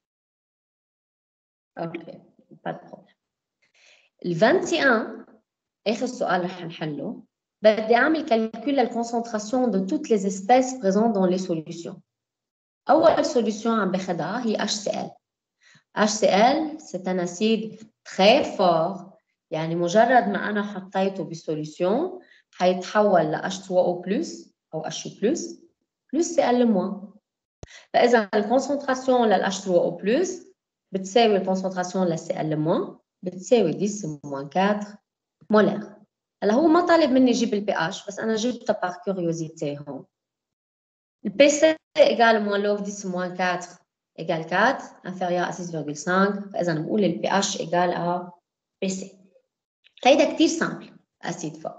اوكي pas de problème. ال واحد وعشرين اخر سؤال رح نحله، بدي اعمل calcul للكونسنتراسيون de toutes les espèces présentes dans les solutions. اول solution عم باخدها هي HCl. HCl c'est un acide très fort، يعني مجرد ما انا حطيته بالسوليوشن حيتحول ل إتش تو أو بلس او H بلس بلس Cl-. فاذا الكونسنتراسيون لل إتش تو أو بلس بتساوي الكونسنتراسيون لل Cl- بتساوي عشرة موان أربعة مولار. هلا هو ما طالب مني اجيب البي اتش، بس انا جبتها بار كيوريوزيتي هون. البي سي ايجال موان لوغ عشرة موان أربعة égale quatre, inférieur à six virgule cinq. فإذا بنقول ال pH égale à بي سي. هيدا كتير سامبل أسيد فوق.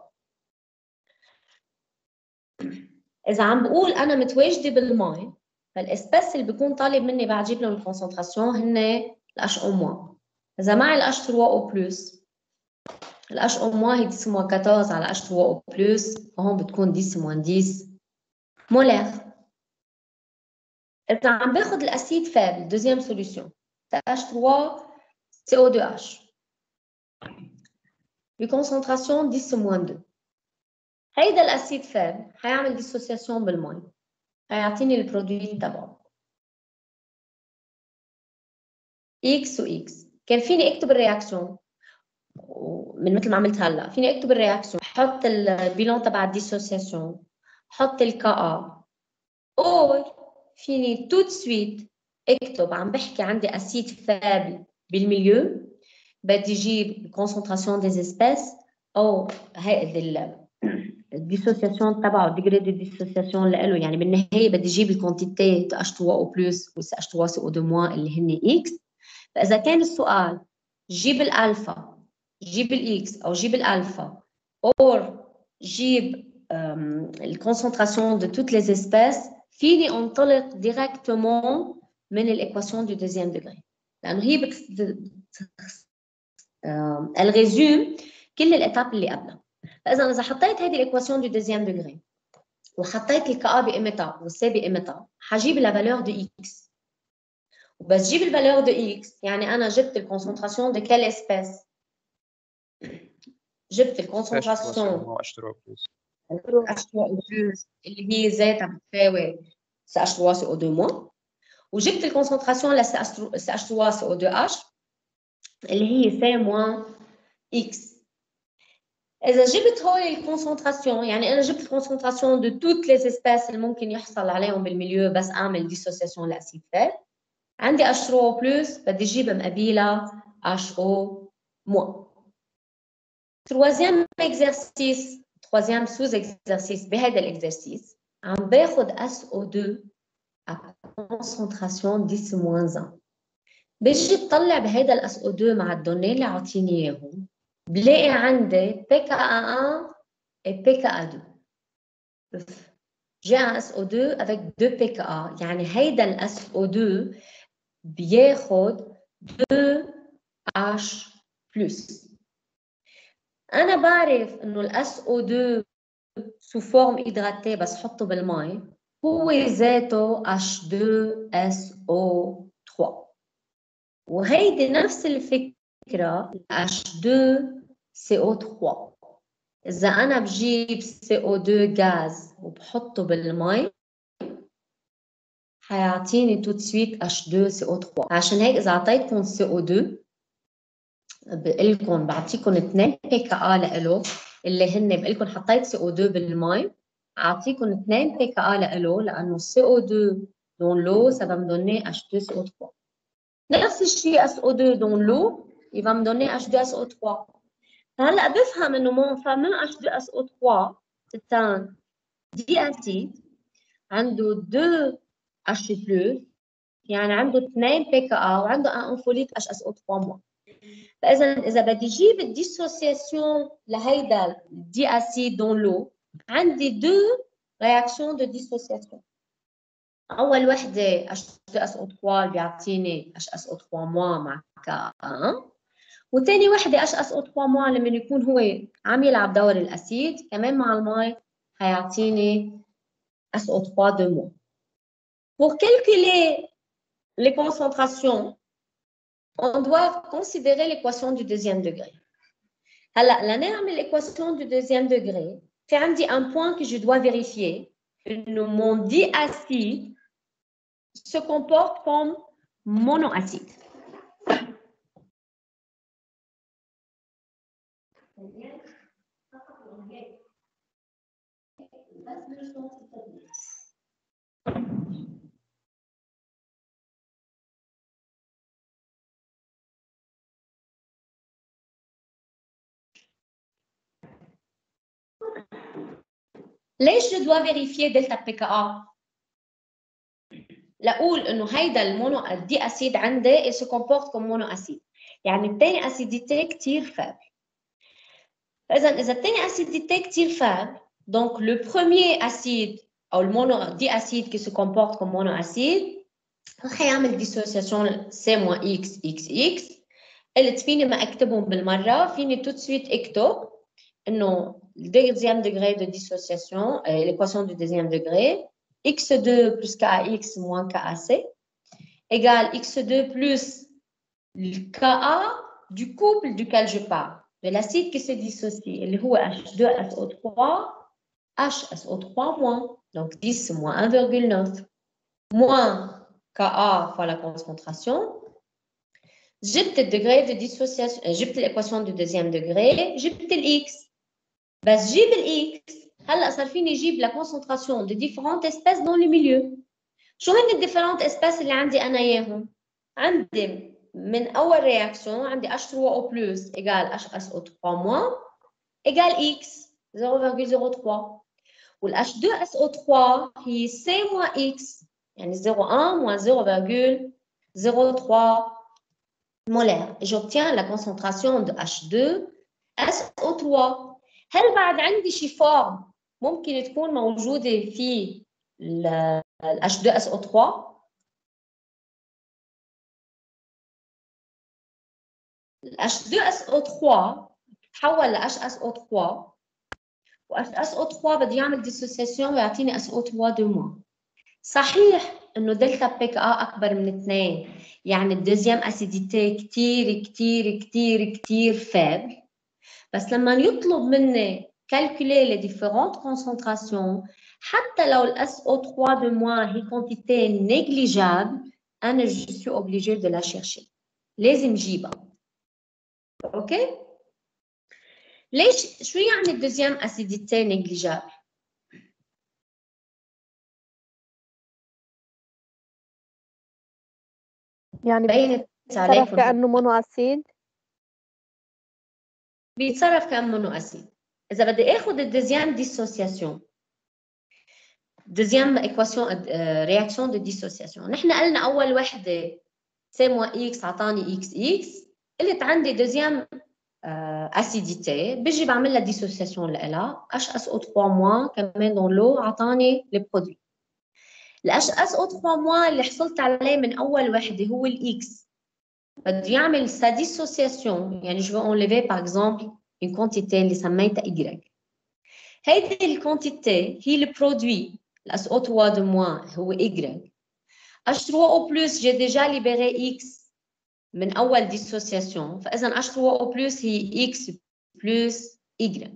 إذا عم بقول أنا متواجدة بالمي، فالإسباس اللي بيكون طالب مني بعد جيب لهم الكونسنتراسيون هن ال إتش أو-. إذا معي ال إتش ثري أو بلس، ال إتش أو- هي عشرة موان أربعطعش على إتش ثري أو بلس، فهون بتكون عشرة موان عشرة مولار. إذا عم باخد الأسيد فابل دوزيام سوليوشن إتش ثري سي أو تو إتش بكونسنتراسيون عشرة موان اثنين، هيدا الأسيد فابل حيعمل ديسوسياسيون بالمي، حيعطيني البرودوي تبعه إكس و إكس. كان فيني أكتب الرياكسيون من مثل ما عملت هلا، فيني أكتب الرياكسيون، حط البيلون تبع الديسوسياسيون، حط الكا أ، أو فيني تو سويت اكتب عم بحكي عندي أسيد فابل بالميليو، بدي جيب الكونسنتراسيون دي اسبيس او هيدي الديسوسياسيون تبعه، ديجري دي ديسوسياسيون اللي له، يعني بالنهايه بدي جيب الكونتيتي إتش ثري أو بلس و إتش ثري سي أو تو- اللي هن اكس. فاذا كان السؤال جيب الالفا، جيب الاكس او جيب الالفا، او جيب الكونسنتراسيون دو توت لي اسبيس، فيني انطلق ديريكتومون من الايكواسيون دو دوزيام دوغري، لانه هي بت الريزوم كل الاتاب اللي قبلها. فاذا اذا حطيت هذه الايكواسيون دو دوزيام دوغري وحطيت الكا بقيمتها والسي بقيمتها، حجيب لا فالور دو اكس. وبس جيب الفالور دو اكس يعني انا جبت الكونسنتراسيون دو كال اسبيس، جبت الكونسنتراسيون إتش ثري بلس إتش ثري أو بلس اللي هي ذاتها بتساوي سي إتش ثري سي أو تو-، وجبت الكونسنتراسيون ل سي إتش ثري سي أو تو إتش اللي هي سي موان اكس. إذا جبت هول الكونسنتراسيون، يعني أنا جبت الكونسنتراسيون دو توت لي اسبيس اللي ممكن يحصل عليهم بالميليو، بس أعمل ديسوسياسيون لأسيد فات، عندي إتش ثري أو بلس بدي أجيب مقابلها إتش أو موان. troisième exercice، troisième sous-exercice بهذا الإكزرسيس عم باخد إس أو تو à concentration عشرة moins واحد. بيجي بطلع بهذا الإس أو تو مع الدوني اللي عاطيني إياهم، بلاقي عندي بي كي إيه واحد et بي كي إيه اثنين. J'ai un إس أو تو avec deux بي كي إيه، يعني هيدا الإس أو تو بياخد deux إتش بلس. أنا بعرف إنه الإس أو تو سو فورم هيدراتي بس حطه بالماء هو ذاته إتش تو إس أو ثري، وهيدي نفس الفكرة إتش تو سي أو ثري. إذا أنا بجيب سي أو تو غاز وبحطه بالماء حيعطيني تو سويت إتش تو سي أو ثري. عشان هيك إذا أعطيتكم سي أو تو بقلكم بعطيكم اثنين بي كي إيه لإله اللي هن بقلكم حطيت سي أو تو بالماء، أعطيكم اثنين بي كي إيه لإله لأنه سي أو تو دون لو ça va me donner إتش تو سي أو ثري. نفس الشيء إس أو تو دون لو il va me donner إتش تو إس أو ثري. هلا بفهم إنه mon fameux إتش تو إس أو ثري c'est un diacide عنده deux إتش بلس، يعني عنده اثنين بي كي إيه وعنده un انفوليت إتش إس أو ثري موان. فاذا اذا بدي اجيب الديسوسياسيون لهيدا الدي اسيد دون لو، عندي دو réaction de dissociation. أول وحدة H deux S O trois بيعطيني H S O trois moins مع K one، وتاني وحدة H S O trois moins لما يكون هو عم يلعب دور الأسيد كمان مع المي هيعطيني S O trois de moins. Pour calculer les concentrations, on doit considérer l'équation du deuxième degré. هلا لنعمل l'équation du deuxième degré، في عندي un point que je dois vérifier. Mon diacide se comporte comme monoacide. ليش je dois vérifier delta P K A؟ لأقول إنه هيدا المونو الدي أسيد عندي il se comporte comme monoacide، يعني الثاني أسيديتي كتير فابل. فإذا إذا الثاني أسيديتي كتير فابل، donc le premier acide أو المونو دي أسيد qui se comporte comme monoacide هيعمل dissociation C moins X X X. قلت فيني ما أكتبهم بالمرة، فيني tout de suite أكتب إنه le deuxième degré de dissociation, euh, l'équation du deuxième degré, X deux plus K A X moins K A C égale X deux plus le K A du couple duquel je parle, de l'acide qui se dissocie, اللي هو H deux S O trois, H S O trois moins, donc dix moins un virgule neuf, moins K A fois la concentration. جبت le degré de dissociation, جبت l'équation du deuxième degré, جبت le X. بس جيب ال X هلا صار فيني جيب la concentration de différentes espèces dans le milieu. شو هن الديفيرونت اسبيس اللي عندي انا اياهم؟ عندي من اول رياكسيون عندي H trois O plus égale H S O trois moins égale X zéro virgule zéro trois، وال H deux S O trois هي C moins X يعني zéro virgule un moins zéro virgule zéro trois molaire. Et j'obtiens la concentration de H deux S O trois. هل بعد عندي شي فورم ممكن تكون موجودة في ال H deux S O trois؟ ال H deux S O trois تحول ل H S O trois، و H S O trois بدي يعمل ديسوسياسيون ويعطيني S O trois de moins. صحيح إنه دلتا بي كي آ أكبر من اثنين، يعني الدوزيام أسيديتي كتير كتير كتير كتير فابل، بس لما يطلب مني calculer les différentes concentrations حتى لو ال S O trois de moins هي quantité négligeable أنا je suis obligée de la chercher، لازم جيبها. أوكي؟ ليش شو يعني الدوزيام أسيديتي négligeable؟ يعني بينت بيتصرف عليكم كأنه مونو أسيد؟ بيتصرف كأنه مونو أسيد. إذا بدي آخذ الدوزيام ديسوسياسيون، دوزيام إيكواسيون رياكسيون دو ديسوسياسيون، نحن قلنا أول وحدة سي موا إكس عطاني إكس إكس، قلت عندي دوزيام أسيديتي بيجي بعمل لها ديسوسياسيون لإلها H S O trois moins كمان دون لو عطاني البرودوي. ال H S O trois moins اللي حصلت عليه من أول وحدة هو الإكس، بده يعمل sa dissociation، يعني je veux enlever par exemple une quantité اللي سميتها Y. هيدي الكونتيتي هي البرودوي ال S O trois de moins هو Y. H trois O plus j'ai déjà libéré X من أول dissociation، فإذا H trois O plus هي X plus Y.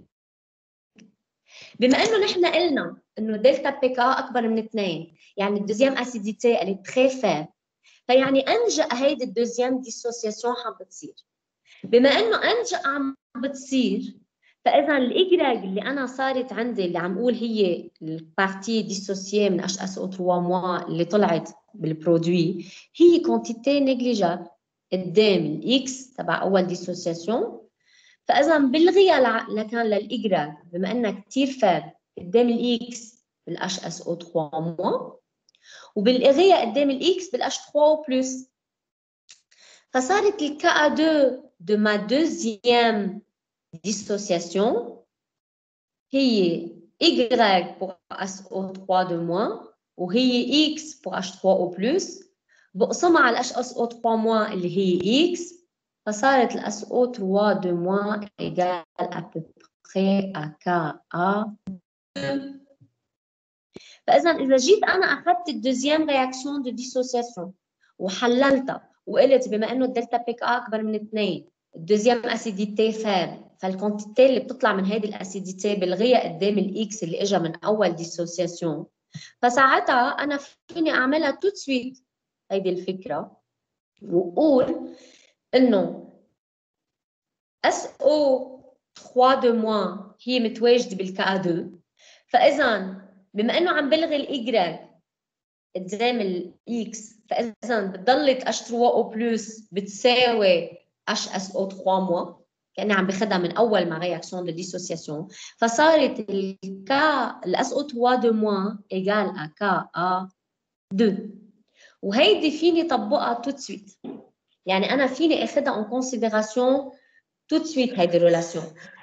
بما إنه نحن قلنا إنه دلتا بي كا أكبر من اثنين، يعني الدوزيام أسيديتي اللي تري فاب، فيعني أنجأ هيدي الدوزيام ديسوسياسيون عم بتصير. بما إنه أنجأ عم بتصير، فإذا الإجراج اللي أنا صارت عندي اللي عم أقول هي البارتي ديسوسيي من H S O trois moins اللي طلعت بالبرودوي هي كونتيتي نيجليجابل قدام الإكس تبع أول ديسوسياسيون، فإذا بلغيها لكان للإجراج بما إنها كتير فاب قدام الإكس بال H S O trois moins وبالإغية قدام الإكس بال H trois plus، فصارت ال K A deux de ma deuxième dissociation هي Y pour S O trois de moins وهي X pour H trois O plus بقسمها على H O trois moins اللي هي X فصارت ال S O trois de moins égale à peu près à K A deux. فإذا إذا جيت أنا أخذت الدوزيام رياكسيون دو ديسوسياسيون وحللتها وقلت بما إنه الدلتا بيك A أكبر من اثنين الدوزيام أسيديتي فاب فالكونتيتي اللي بتطلع من هيدي الأسيديتي بلغيها قدام الإكس اللي إجا من أول ديسوسياسيون فساعتها أنا فيني أعملها تو سويت هيدي الفكرة وقول إنه S O trois de moins هي متواجدة بالكا deux فإذا بما إنه عم بلغي الإيجراج قدام الإكس فإذا بتضلت H trois O plus بتساوي H S O trois moins كأني عم باخدها من أول مع رياكسيون دو ديسوسياسيون فصارت الكا ال S O trois de moins égal à K A deux وهيدي فيني طبقها تو سويت يعني أنا فيني أخدها en considération tout de suite هيدي الريلاسيون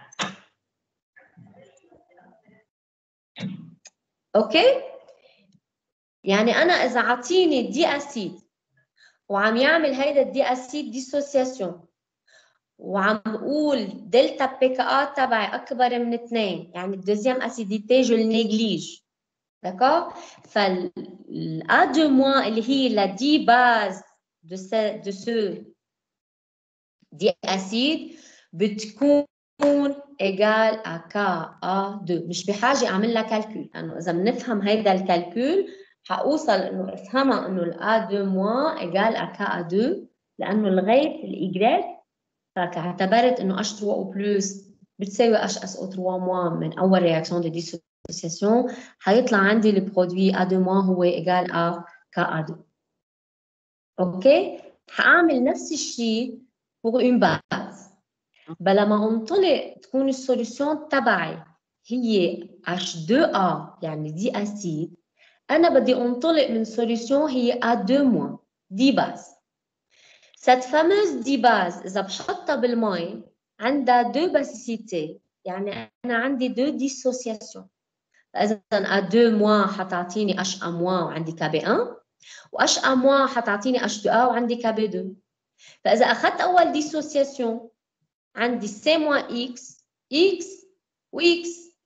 اوكي يعني انا اذا عطيني دي اسيد وعم يعمل هيدا الدي اسيد ديسوسياسيون وعم بقول دلتا بي كا ا تبعي اكبر من اثنين يعني الدوزيام اسيديتي جو النيجليج داكور فال A deux moins اللي هي لا دي باز دو سو دو سو دي اسيد بتكون égal à K A deux مش بحاجة أعمل لها كالكول لأنه إذا بنفهم هيدا الكالكول حأوصل إنه أفهمها إنه ال A deux moins égal à K A deux لأنه لغاية الإيجريك فاعتبرت إنه H trois O plus بتساوي H S O trois moins من أول رياكسيون دي ديسوسياسيون حيطلع عندي البرودوي A deux moins هو égal à K A deux أوكي حأعمل نفس الشيء pour une base بلا ما انطلق تكون السوليوشن تبعي هي H deux A يعني دي اسيد انا بدي انطلق من سوليوشن هي A deux moins دي باز cette fameuse دي باز اذا بحطها بالمي عندها دو باسيسيتي يعني انا عندي دو ديسوسياسيون فاذا A deux moins حتعطيني H A moins وعندي K B un و H A moins حتعطيني H deux A وعندي K B deux فاذا اخذت اول ديسوسياسيون عندي سي موان اكس اكس واكس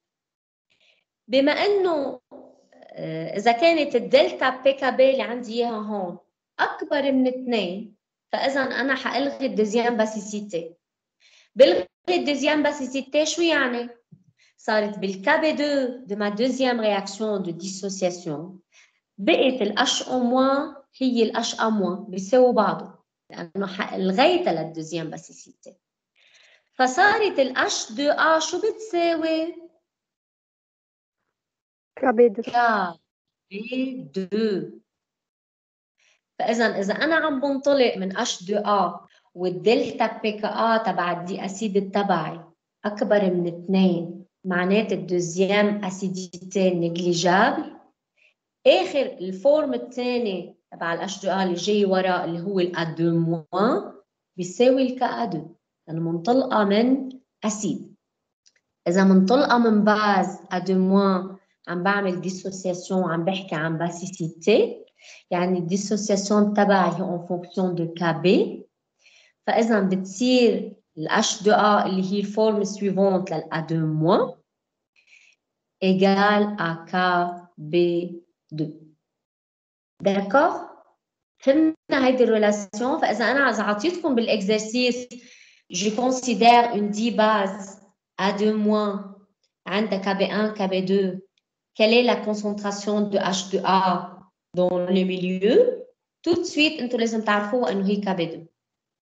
بما انه اذا كانت الدلتا بي كا بي اللي عندي اياها هون اكبر من اثنين فاذا انا حالغي الدوزيام باسيسيتي بلغي الدوزيام باسيسيتي شو يعني صارت بالكا بي deux de ma deuxième réaction de dissociation بقت ال H au moins هي ال H A moins بيساووا بعضهم لانه لغيتها للدوزيام باسيسيتي فصارت ال H deux A شو بتساوي؟ K B deux. K B deux فإذا إذا أنا عم بنطلق من H deux A والدلتا بي كا A تبع الدي أسيد تبعي أكبر من اثنين معنات الدوزيام أسيديتي نيجليجابل آخر الفورم الثاني تبع ال H deux A اللي جاي وراء اللي هو ال A deux moins بيساوي ال K A deux لأنه منطلقة من أسيد إذا منطلقة من باز A deux moins عم بعمل ديسوسياسيون عم بحكي عن باسيسيتي يعني الديسوسياسيون تبعي هي en fonction de K B فإذا بتصير ال H deux A اللي هي الفورم suivante لل A deux moins égal à K B deux d'accord فهمنا هيدي الريلاسيون فإذا أنا إذا عطيتكم بالإكزرسيس je considère une dix base A deux moins عندها K B un K B deux quelle est la concentration de H deux A dans le milieu tout de suite انتوا لازم تعرفوا انه هي K B deux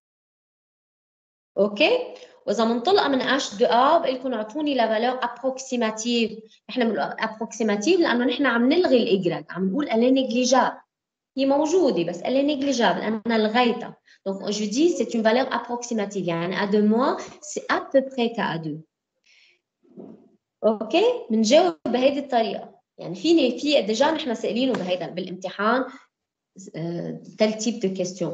اوكي واذا منطلقه من H deux A بقول لكم اعطوني لا فالور ابروكسيماتيف احنا بنقول ابروكسيماتيف لانه نحن عم نلغي الاجراج عم نقول elle est négligeable هي موجوده بس elle est négligeable انا لغيتها donc je dis c'est une valeur approximative يعني A deux moins c'est à peu près K A deux اوكي بنجاوب بهيدي الطريقه يعني فيني في ديجا نحن سائلينه بهيدا بالامتحان tel type de question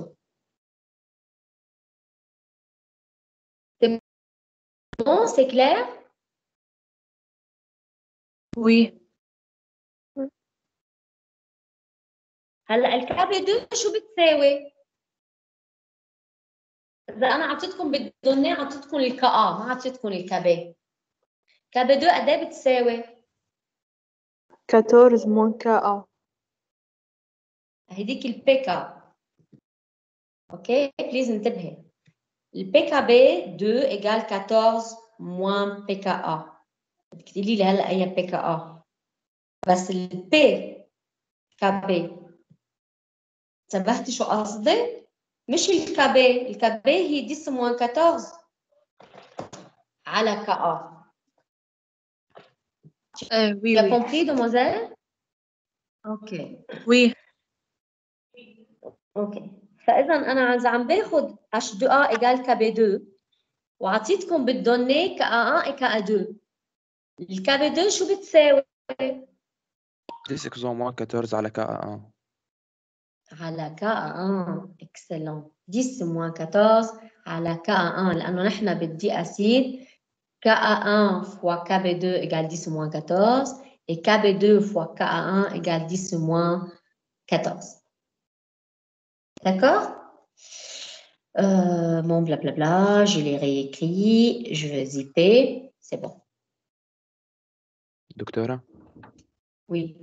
c'est bon c'est clair وي. هلا الكابي دو شو بتساوي؟ إذا أنا أعطيتكم بالدوني أعطيتكم الكا ما أعطيتكم الكابي. كابي دو قد إيه بتساوي؟ كاتورز موان كا. هيديك البيكا. اوكي بليز انتبهي. البي كا بي deux égale quatorze moins بي كا ا. بدك تقولي لي هلا اي بي كا ا. بس البي كا بي انتبهتي شو قصدي؟ مش الكابي، الكابي هي dix moins quatorze على كا ا. ايه وي يا وي كومبري دوموزيل؟ اوكي وي. اوكي فاذا انا اذا عم باخذ H deux A égale كا بي deux وعطيتكم بالدوني كا A et كا deux. الكا بي deux شو بتساوي؟ dix x moins quatorze على كا واحد. على كا واحد. اكسلون. dix moins quatorze على كا واحد لانه نحن بدي اسيد كا واحد fois كا بي deux égale dix moins quatorze et كا بي deux fois كا واحد égale dix moins quatorze. D'accord? Euh, bon, blablabla, je l'ai réécrit, je vais zipper, c'est bon. دكتورة Oui.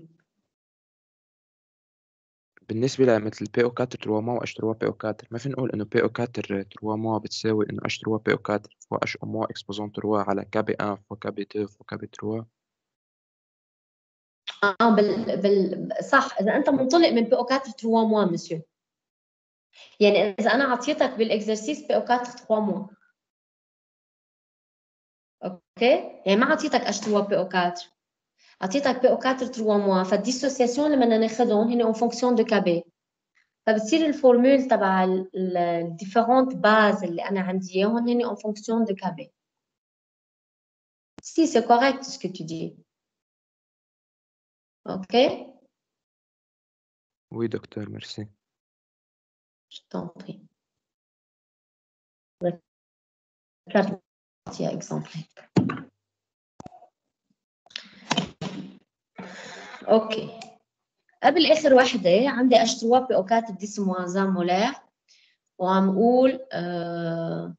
بالنسبة لمثل بي او أربعة تروا موا و اش تروا بي او أربعة ما فين نقول إنه بي او أربعة تروا موا بتساوي إنه اش تروا بي او أربعة فوا اش او موا اكسبوزون تروا على كا بي واحد فوا كا بي اثنين فوا كا بي ثلاثة. اه بال... بال... صح اذا انت منطلق من بي او أربعة تروا موا مسيو. يعني اذا انا اعطيتك بالاكزرسيس بي او أربعة تروا موا. اوكي؟ يعني ما اعطيتك اش تروا بي او أربعة. اعطيتك بي او أربعة تروا موا فالديسوسياسيون اللي بدنا ناخذهم هن اون فونكسيون دو كابي. فبتصير الفورمول تبع الديفيرونت باز اللي انا عندي اياهم هن اون فونكسيون دو كابي. Si, c'est correct ce que tu dis. OK? وي دكتور ميرسي. Je t'en prie. Regarde, il y a exemple. OK. قبل آخر وحدة عندي H trois P O quatre dix moins un molaire وعم قول آه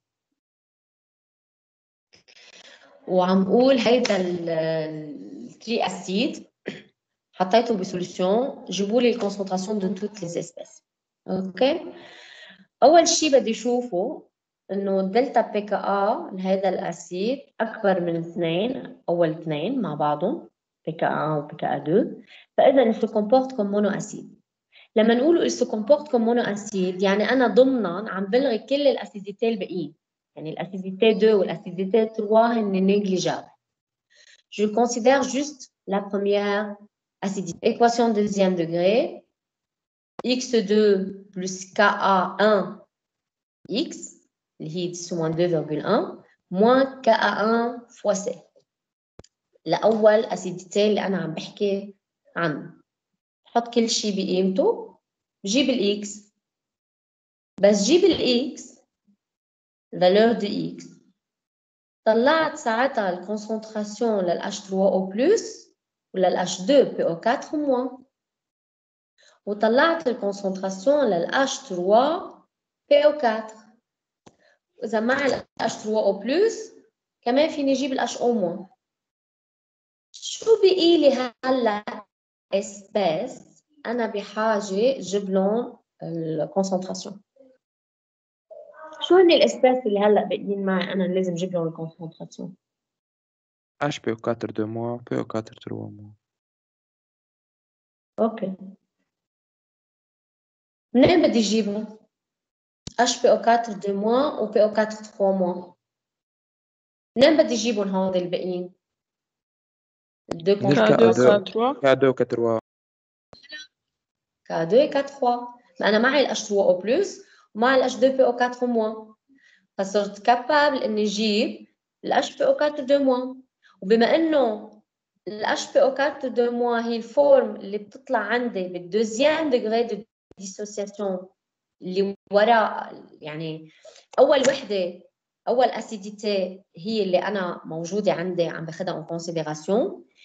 وعم قول هيدا التري أسيد حطيته بسوليسيون جيبوا لي الكونسنتراسيون دو توت لي اسبيس. اوكي اول شيء بدي اشوفه انه الدلتا بي كا ا لهذا الاسيد اكبر من اثنين، اول اثنين مع بعضهم بي كا واحد وبي كا اثنين، فاذا il se comporte comme monoacide. لما نقول il se comporte comme monoacide يعني انا ضمنا عم بلغي كل الاسيديتي الباقيين، يعني الاسيديتي اثنين والاسيديتي ثلاثة هن نيجليجابل. Je considère juste la première acidité. Équation deuxième degré, x deux plus ka un x, اللي هي dix moins deux virgule un, moins ka un fois c. لأول أسيديتي اللي أنا عم بحكي عنه. حط كل شيء بقيمته، بجيب الإكس، بس جيب الإكس valeur de x. طلعت ساعتها الكونسنتراسيون لل H trois O plus ولا H deux P O quatre moins. وطلعت الكونسنتراسيون لل H trois P O quatre. وإذا مع ال H trois O plus كمان فيني أجيب ال H O moins. شو بقي لي هلا اسباس أنا بحاجة جيب لهم الكونسنتراسيون. شو هن الاسباس اللي هلا باقيين معي أنا لازم جيب لهم الكونسنتراسيون؟ H P O quatre deux mois P O quatre trois mois. اوكي منين بدي اجيبهم؟ H P O quatre deux mois و P O quatre trois mois. منين بدي اجيبهم هون الباقيين؟ الدو كونسنتراسيون كا deux كا trois. كا deux كا trois. ما انا معي ال H trois O plus ومعي ال H deux P O quatre mois. فصرت كابابل اني اجيب ال H P O quatre deux mois. وبما انه ال H P O quatre deux mois هي الفورم اللي بتطلع عندي بالدوزيام ديغري دو ديسوسياسيون اللي وراء، يعني اول وحده اول اسيديتي هي اللي انا موجوده عندي عم باخذها اون كونسيديراسيون.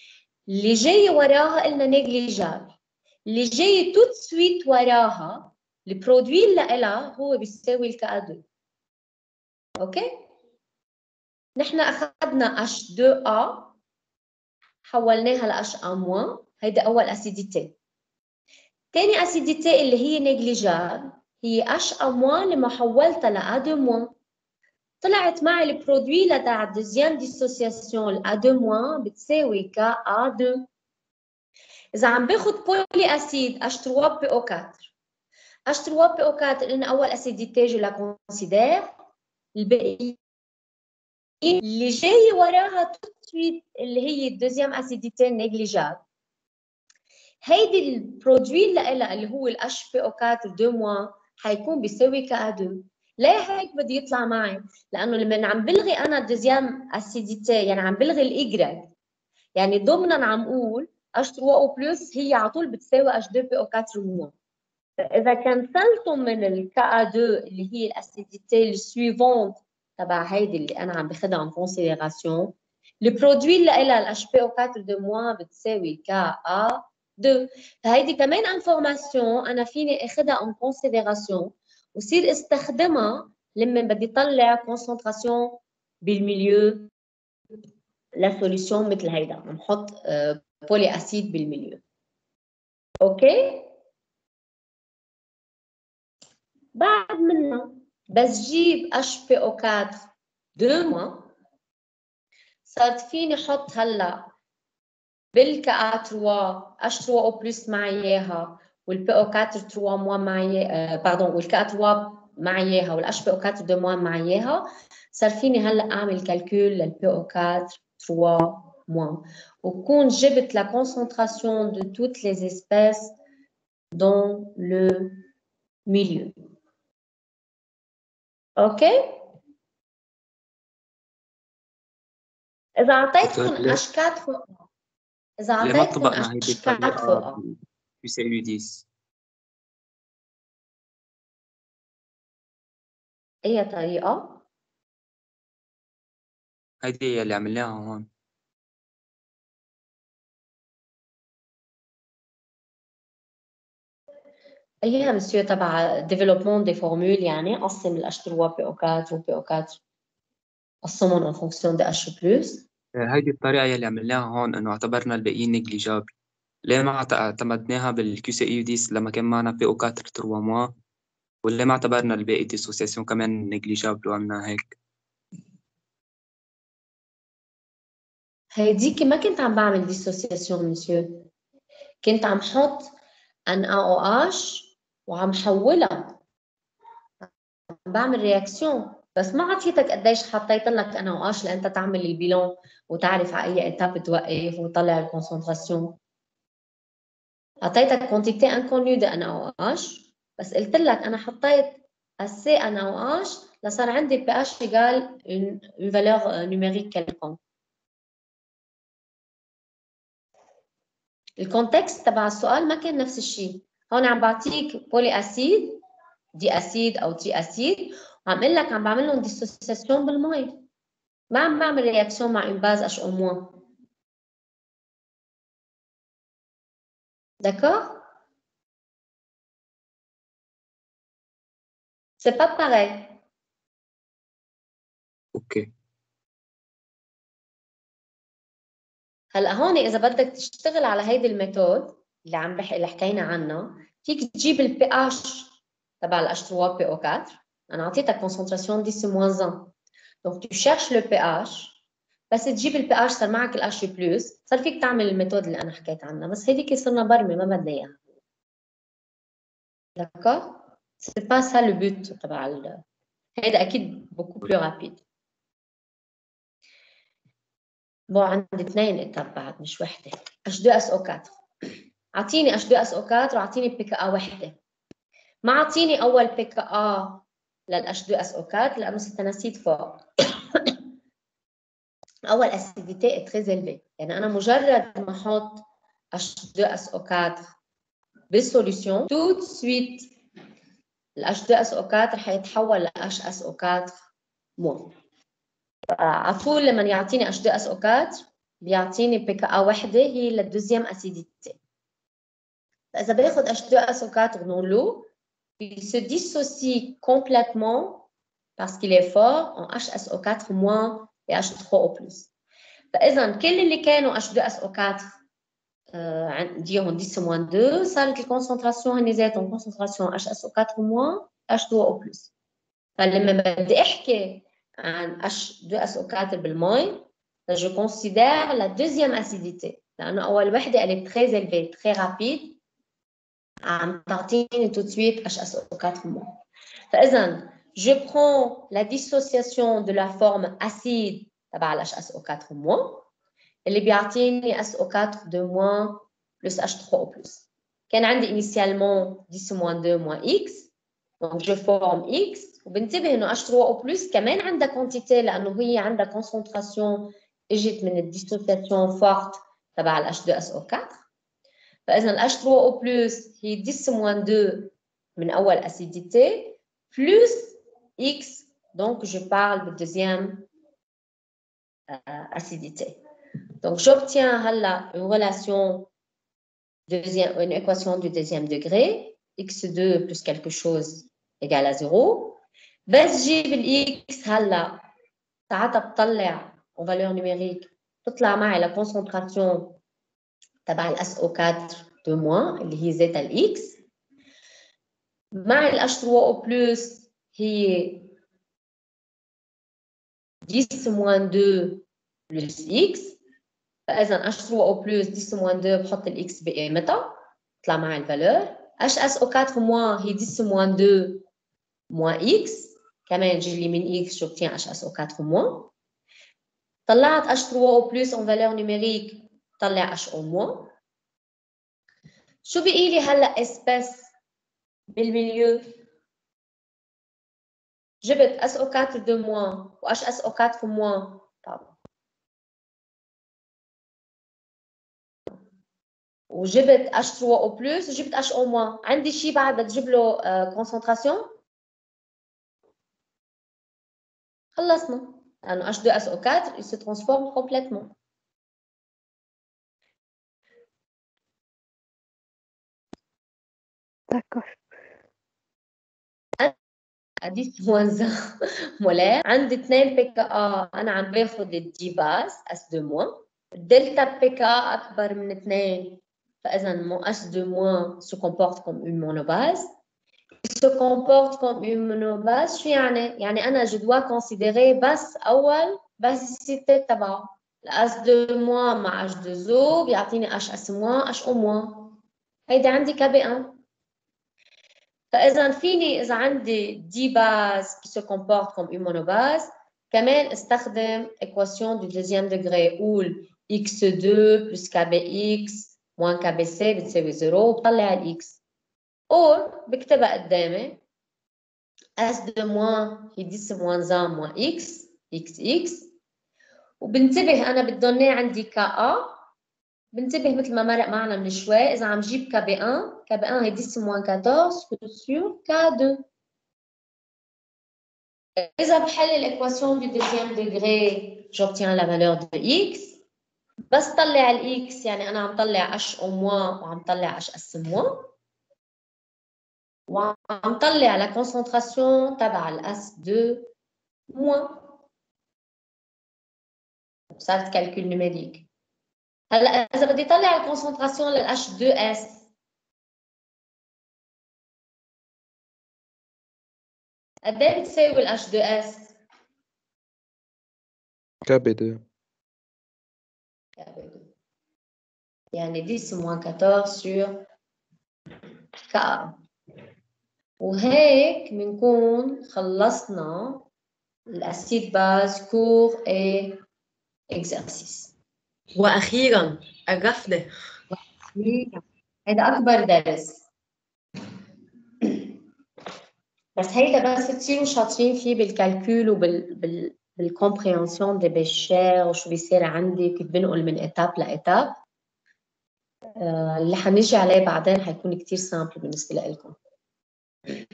اللي جاي وراها قلنا نيجليجابل، اللي جاي توت سويت وراها البرودوي اللي لها هو بيساوي الكا اثنين. اوكي؟ نحن اخذنا اتش تو ا حولناها ل اتش ا موان، هيدي اول اسيديتي. ثاني اسيديتي اللي هي نيجليجابل هي اتش ا موان لما حولتها ل ا اثنين موان، طلعت معي البرودوي لتاع الدوزيام ديسوسياسيون ل ا اثنين موان بتساوي كا ا اثنين. اذا عم باخذ بولي اسيد اتش ثلاثة بي او أربعة، اتش ثلاثة بي او أربعة لان اول اسيديتي جو لا كونسيدير، الباقي اللي جاي وراها تو سويت اللي هي الدوزيام اسيديتي نيجليجابل. هيدي البرودوي اللي لها اللي هو الاتش بي او أربعة اثنين موان حيكون بيساوي كا اثنين. ليه هيك بده يطلع معي؟ لانه لما عم بلغي انا الدوزيام اسيديتي يعني عم بلغي الايجريك، يعني ضمنا عم اقول اتش ثلاثة او بلس هي على طول بتساوي اتش اثنين بي او أربعة موان. فاذا كنسلتم من الكا اثنين اللي هي الاسيديتي السويفونت تبع هيدي اللي انا عم باخذها ان كونسيديراسيون، البرودوي اللي لها الاتش بي او أربعة دو موان بتساوي كا ا اثنين. فهيدي كمان انفورماسيون انا فيني اخذها ان كونسيديراسيون وصير استخدمها لما بدي طلع كونسنتراسيون بالميليو لا سوليسيون مثل هيدا، بنحط بولي اسيد بالميليو. اوكي؟ بعد منها بس جيب اتش بي او أربعة اثنين موان، صارت فيني احط هلا بالكا ثلاثة اتش ثلاثة او بلس مع اياها والبي او أربعة ثلاثة موان مع اياها، باردون والكا ثلاثة مع اياها والاتش بي او أربعة اثنين موان مع اياها، صار فيني هلا اعمل كالكول للبي او أربعة ثلاثة موان وكون جبت لا كونسنتراسيون دو توت لي اسبيس دون لو ميليو. اوكي؟ اذا اعطيتكم اتش أربعة اذا ليه ما اعطيتكم طبقنا هيدي اتش أربعة الطريقة في سي يو ديس؟ اي طريقه؟ هيدي اللي عملناها هون. ايها مسيو تبع ديفلوبمون دي فورمول، يعني قسم الاتش ثلاثة بي او أربعة وبي او أربعة قسمهم ان فونكسيون دي اتش بلس. هيدي الطريقة اللي عملناها هون إنه اعتبرنا الباقيين نيجليجابل. ليه ما اعت- اعتمدناها بالكيو سي يو ديس لما كان معنا بي او أربعة ثلاثة موان، ولا ما اعتبرنا الباقي ديسوسياسيون كمان نيجليجابل وعملنا هيك؟ هيديكي ما كنت عم بعمل ديسوسياسيون مسيو، كنت عم حط ان او اش وعم حولها، عم بعمل رياكسيون، بس ما عطيتك قديش حطيت لك ان او اش لانت تعمل البيلون وتعرف على اي ايتاب توقف وتطلع الكونسنتراسيون. عطيتك كونتيتي انكونيو دي ان او اش، بس قلت لك انا حطيت اسي ان او اش لصار عندي بي اش ايجال اون فالور نيميريك كالكون. الكونتكست تبع السؤال ما كان نفس الشيء. هون عم بعطيك بولي اسيد دي اسيد او تي اسيد وعم اقول لك عم بعمل لهم ديسوسياسيون بالمي، ما عم بعمل رياكسيون مع اون باز اش او موان. داكور؟ سي با باغي. اوكي. هلا هون اذا بدك تشتغل على هيدي الميثود اللي عم بحكي اللي حكينا عنها، فيك تجيب البي اتش تبع الاتش ثلاثة بي او أربعة. انا اعطيتك كونسنتراسيون دix moins un، دونك tu cherches le pH، بس تجيب البي اتش صار معك الاتش بلس، صار فيك تعمل الميثود اللي انا حكيت عنها، بس هيديك صرنا برمه ما بدنا اياها. داكور؟ سي با سا لو بوت تبع ال... هيدا اكيد بوكو بلو رابيد. بون عندي اثنين اتاب بعد مش وحده. اتش تو اس او أربعة، اعطيني اتش تو اس او أربعة واعطيني بي كا ا وحده، ما اعطيني اول بي كا ا للاتش تو اس او أربعة لانه ستنسيت فوق. اول اسيديتي تري élevée، يعني انا مجرد ما احط اتش تو اس او أربعة بالسوليوشن tout de suite ال اتش تو اس او أربعة حيتحول ل اتش اس او أربعة مو. على طول لما يعطيني اتش تو اس او أربعة بيعطيني بي كي إيه وحده هي للدوزيام اسيديتي. فاذا باخذ H deux S O quatre dans l'eau, il se dissocie complètement parce qu'il est fort en H S O quatre moins et H trois O plus. فاذا كل اللي كانوا H deux S O quatre نديهم dix moins deux صارت الكونسنتراسيون هن ذاتهم كونسنتراسيون H S O quatre moins H trois O plus. فلما بدي احكي عن H deux S O quatre بالمي, je considère la deuxième acidité لانه اول وحده elle est très élevée, très rapide, عم تعطيني tout de suite H S O quatre moins. فاذا je prends la dissociation de la forme acide تبع ال H S O quatre moins اللي بيعطيني S O quatre deux moins plus H trois O plus. كان عندي initialement dix moins deux moins X, donc je forme X وبنتبه انه H trois O plus كمان عندها quantité لانه هي عندها concentration اجت من الديسوسياسيون forte تبع ال H deux S O quatre. فاذا ال H trois O plus هي dix moins deux من اول acidité plus X, donc je parle de deuxième euh, acidité. Donc j'obtiens là une relation deuxième, une équation du deuxième degré, X deux plus quelque chose égale à zéro. بس جيب ال X هلا ساعتها بطلع en valeur numérique تطلع معي la concentration تبع ال S O quatre deux moins اللي هي زيتا ال X مع ال H trois O plus هي dix moins deux plus X. فإذا H trois O plus dix moins deux بحط ال X بقيمتها تطلع معي الفالور. H S O quatre moins هي dix moins deux moins X, كمان جي لي من X j'obtiens H S O quatre moins. طلعت H trois O plus en valeur numérique طلع H O moins. شو بقي لي هلا اسباس بالميليو؟ جبت S O quatre deux moins و H S O quatre moins. طبعا وجبت H trois O plus وجبت H O moins. عندي شيء بعد بدي اجيب له concentration؟ خلصنا لانه H deux S O quatre il se transforme complètement. D'accord. dix moins un مولار. عندي اثنين بي كي إيه انا عم باخذ الدي باس S deux moins. الدلتا بي كي إيه اكبر من اثنين فاذا mon S deux moins se comporte comme une monobase. Il se comporte comme une monobase. شو يعني؟ يعني انا je dois considérer بس اول basicité تبعه. ال S deux moins مع H deux O بيعطيني H S moins H O moins. هيدا عندي K B un. فإذا فيني إذا عندي دي باز qui se comporte comme une monobase كمان استخدم équation du deuxième degré قول X deux plus K B X moins K B C بتساوي زيرو وبطلع ال X. أو بكتبها قدامي S deux moins هي dix moins un moins X X X وبنتبه أنا بدهم إيه عندي K A. بنتبه مثل ما مرق معنا من شوي إذا عم جيب K B un K B un هي dix moins quatorze sur K deux. إذا بحل l'équation du deuxième degré j'obtiens la valeur de X. بس طلع ال X يعني أنا عم طلع H O moins وعم طلع H S moins وعم طلع la concentration تبع ال S deux moins. صارت calcul numérique. هلا إذا بدي طلع الكونسنتراسيون لل H deux S قد ايه بتساوي ال H deux S؟ K B deux. K B deux. يعني dix moins quatorze sur K A. وهيك بنكون خلصنا الأسيد باز كور اي exercice. وأخيرا الرفدة. هيدا أكبر درس. بس هيدا بس تصيروا شاطرين فيه بالكالكول وبال بال بالكومبريهنسيون دي بيشير وشو بيصير عندي كيف بنقل من إتاب لإتاب. آه اللي حنيجي عليه بعدين حيكون كتير سامبل بالنسبة لكم.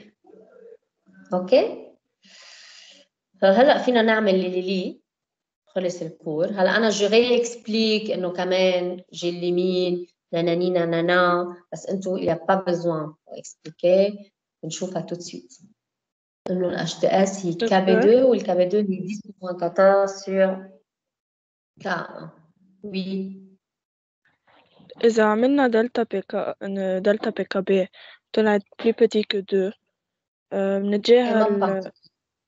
أوكي؟ فهلأ فينا نعمل اللي ليه. خلص الكور. هلا انا جو غي اكسبليك انه كمان جي الليمين ناناني نانانا، بس انتو il y a pas besoin اكسبليكي، بنشوفها tout de suite. انه ال H deux S هي K B deux وال K B deux هي dix moins quatorze sur K un. Oui. إذا عملنا دلتا بيكا دلتا بيكا بي طلعت plus petit que deux آه، بنتجاهل ما بعطيك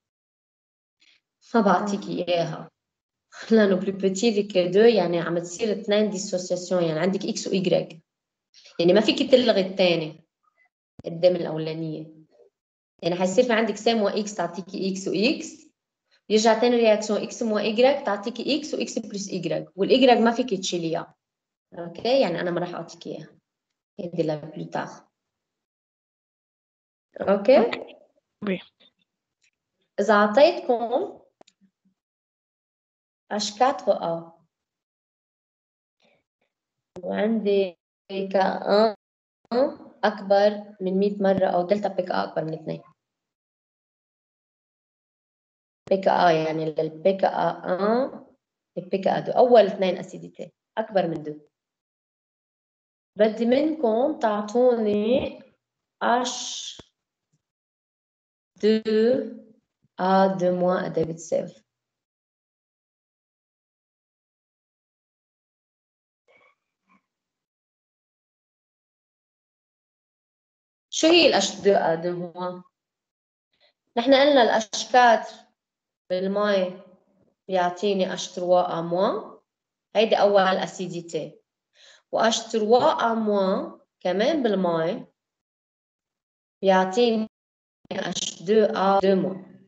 ما بعطيك اياها لانه بلو بيتي que deux يعني عم تصير اثنين ديسوسياسيون، يعني عندك اكس و واي، يعني ما فيك تلغي الثاني قدام الاولانيه، يعني حيصير في عندك سي موا اكس تعطيكي اكس واكس، يرجع ثاني رياكسيون اكس موا اي تعطيكي اكس واكس بلس اي، والاي ما فيك تشيليها. اوكي يعني انا ما راح اعطيك اياها، هيدي لا بلو تار. اوكي وي. اذا اعطيتكم اش أربعة ا وعندي كا اكبر من مية مره، او دلتا بيكا اكبر من اثنين، بيكا ا يعني البيكا ا البيكا ا دو اول اثنين اسيديتي اكبر من دو، بدي منكم تعطوني اش دو ا دو موان قد ايه بتساوي. شو هي الاش دو ا دو موان؟ نحن قلنا الاش أربعة بالماء بيعطيني اش ثلاثة ا موان، هيدي اول اسيديتي، واش ثلاثة ا موان كمان بالماء بيعطيني اش دو ا دو موان.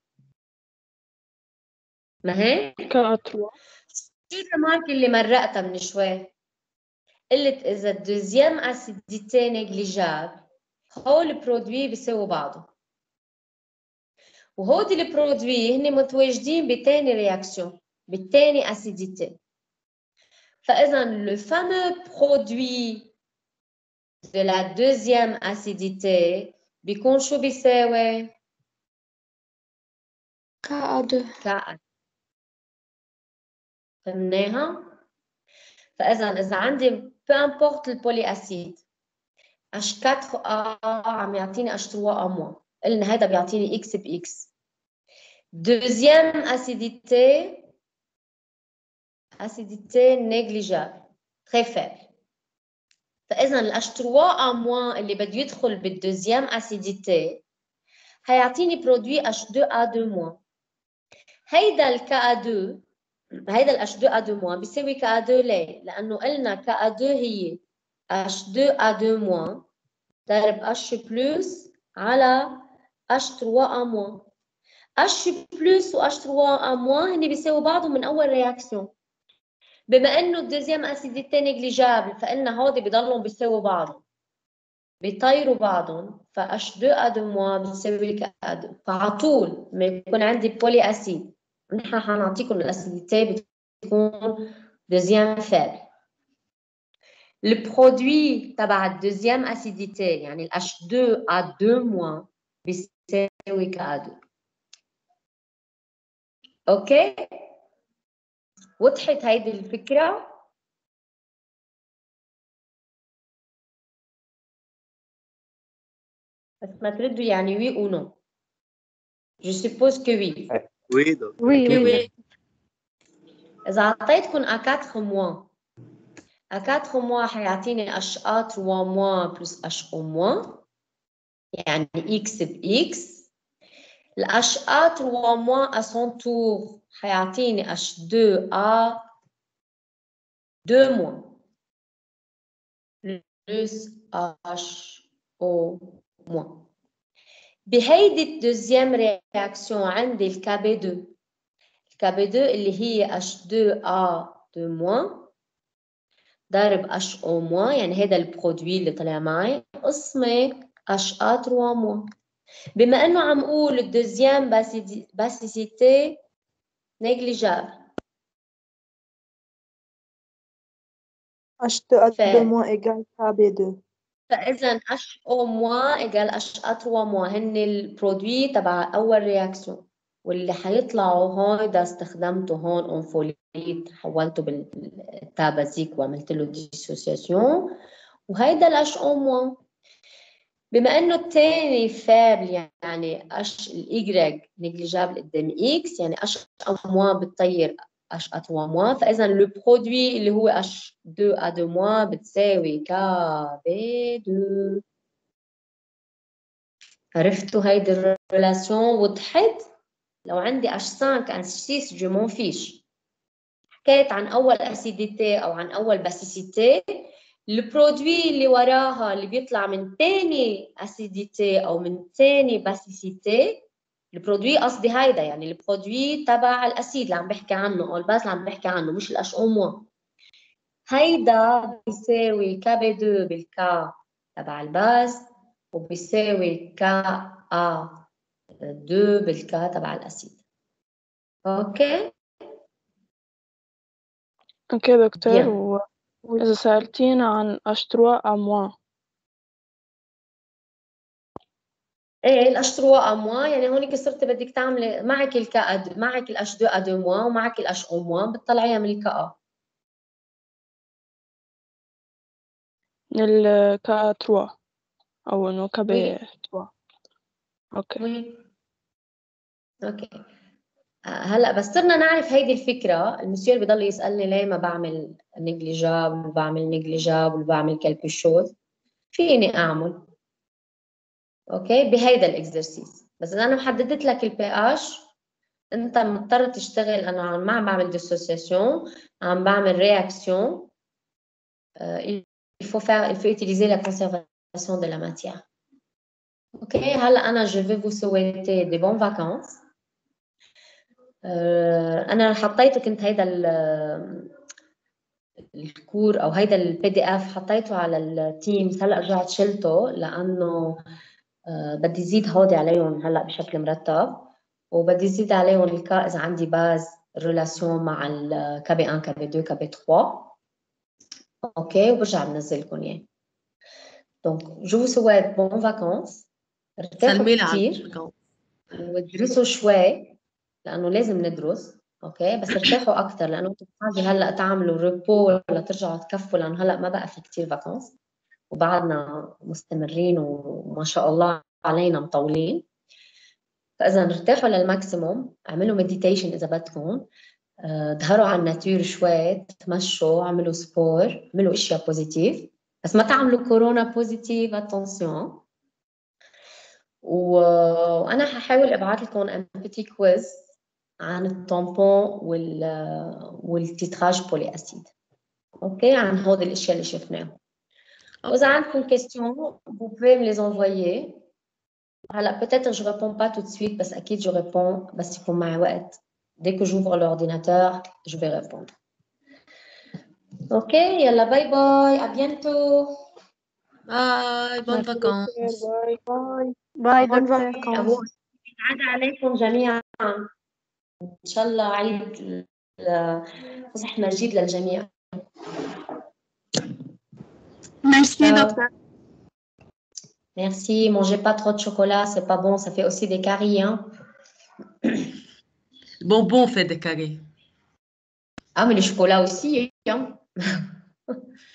ما هيك؟ كاتروا شو الرمارك اللي مرقتها من شوي؟ قلت اذا الدوزيام اسيديتي نيجليجاب هول البرودوي بيساووا بعضهم، وهودي البرودوي هن متواجدين بتاني رياكسيون بالتاني اسيديتي. فاذا لو فامو برودوي de la deuxième acidité بيكون شو بيساوي؟ كا دو. كا. فهمناها؟ فاذا اذا عندي peu importe البولي اسيد اش أربعة ا عم يعطيني اش ثلاثة ا موان، قلنا هذا بيعطيني اكس باكس. دوزيام اسيديتي acidité négligeable très faible. فاذا الاش ثلاثة ا موان اللي بده يدخل بالدوزيام اسيديتي هيعطيني برودوي اش اثنين ا اثنين موان. هيدا الكا اثنين هيدا الاش اثنين ا اثنين موان بيساوي كا اثنين ليه؟ لانه قلنا كا اثنين هي اش اثنين ا اثنين موان ضرب اش بلس على اش ثلاثة ا موان. اش بلس واش ثلاثة ا موان هن بيساووا بعضهم من اول رياكسيون. بما انه الدوزيام اسيديتي نيجليجابل فقلنا هودي بضلهم بيساووا بعضهم بيطيروا بعضهم، فاش اثنين ا اثنين موان بتساوي كا اثنين. فعلى طول ما يكون عندي بولي اسيد نحن حنعطيكم الاسيديتي بتكون دوزيام فابل. البرودوي تبع الدوزيام اسيديتي يعني الاش اثنين ا اثنين موان بيساوي كا اثنين. اوكي وضحت هيدي الفكره؟ بس ما تردوا يعني وي او نو. جو سيبوز كو وي. وي دو. وي وي. اذا اعطيتكم ا أربعة موان ا أربعة موان حيعطيني اش ا ثلاثة موان بلس اش او موان يعني اكس باكس. الاش ا ثلاثة موان ا سون تور حيعطيني اش اثنين ا اثنين موان بلس اش او موان. بهيدي الدوزيام رياكسيون عندي الكا بي اثنين الكا بي اثنين اللي هي اش اثنين ا اثنين موان ضارب اش او موان، يعني هذا البرودوي اللي طلع معي قسمة اش ا ثلاثة موان. بما انه عم اقول الدوزيام باسيسيتي نيجليجابل اش دو ا موان ايجال كا بي دو، فاذا اش او موان ايجال اش ا ثلاثة موان هن البرودوي تبع اول رياكسيون. واللي حيطلعوا هيدا استخدمته هون اونفوليت، حولته بالتا بازيك وعملت له ديسوسياسيون، وهيدا الاش او موان. بما انه الثاني فابل يعني اش الايجريك نيجليجابل قدام اكس، يعني اش او موان بتطير اش ا ثلاثة موان، فاذا لو برودوي اللي هو اش اثنين ا اثنين موان بتساوي كا بي اثنين. عرفتوا هيدي الريلاسيون؟ وضحت؟ لو عندي اش خمسة ان ستة جو مون فيش، حكيت عن اول اسيديتي او عن اول باسيسيتي، البرودوي اللي وراها اللي بيطلع من ثاني اسيديتي او من ثاني باسيسيتي، البرودوي قصدي هيدا يعني البرودوي تبع الاسيد اللي عم بحكي عنه او الباز اللي عم بحكي عنه، مش الاش او موان. هيدا بيساوي كا بي اثنين بالكا تبع الباز، وبيساوي كا ا اثنين بالكا تبع الاسيد. اوكي اوكي دكتور، bien. وإذا سألتينا عن اش ثلاثة ا موان. ايه الاش ثلاثة ا موان، يعني هونيك صرت بدك تعملي معك الكا أد... معك الاش اثنين ا اثنين موان ومعك الاش او موان، بتطلعيها من الكا ا. من الكا ثلاثة او انه كا بي وي ثلاثة. اوكي وي اوكي. هلا بس صرنا نعرف هيدي الفكره، المسيو بضل يسالني ليه ما بعمل نيجليجابل وبعمل نيجليجابل وبعمل كلب شوز، فيني اعمل اوكي بهيدا الاكزرسيس، بس اذا انا محددت لك البي اش انت مضطر تشتغل. انا عم ما عم بعمل ديسوسياسيون، عم بعمل رياكسيون. il faut faire il faut utiliser la conservation de la matière. OK, هلا انا je vais vous souhaiter des bonnes vacances. انا حطيته، كنت هيدا الكور او هيدا البي دي اف حطيته على التيمز، هلا رجعت شلته لانه بدي زيد هودي عليهم هلا بشكل مرتب، وبدي زيد عليهم الكا اذا عندي باز ريلاسيون مع الكابي واحد كابي اثنين كابي ثلاثة. اوكي، وبرجع بنزل لكم اياه. دونك جو سويت بون فاكونس، ارتاحوا كثير وادرسوا شوي لانه لازم ندرس. اوكي بس ارتاحوا اكثر لانه انتم بحاجه هلا تعملوا ريبو ولا ترجعوا تكفوا، لانه هلا ما بقى في كثير فاكونس وبعدنا مستمرين وما شاء الله علينا مطولين. فاذا ارتاحوا للماكسيموم، اعملوا مديتيشن اذا بدكم، ظهروا على الناتور شوي، تمشوا، اعملوا سبور، اعملوا اشياء بوزيتيف، بس ما تعملوا كورونا بوزيتيف، اتونسيون. وانا هحاول ابعث لكم ان بيتي كويز عن الطامبون وال والتيتراج بولي اسيد. اوكي، عن هود الاشياء اللي شفناها. واذا عندكم كيستيون vous pouvez me les envoyer. هلا peut-être je réponds pas tout de suite بس اكيد je réponds بس يكون معي وقت. dès que j'ouvre l'ordinateur je vais répondre. ok, يلا باي باي، à bientôt. باي، بون فاكونس. باي باي باي بون دكتور. فاكونس. عاد عليكم جميعا ان شاء الله، عيد فصح مجيد للجميع. ميرسي دكتور. Merci, mangez pas trop de chocolat, c'est pas bon, ça fait aussi des caries, hein. Le bonbon fait des carrés. Ah, mais le chocolat aussi, hein.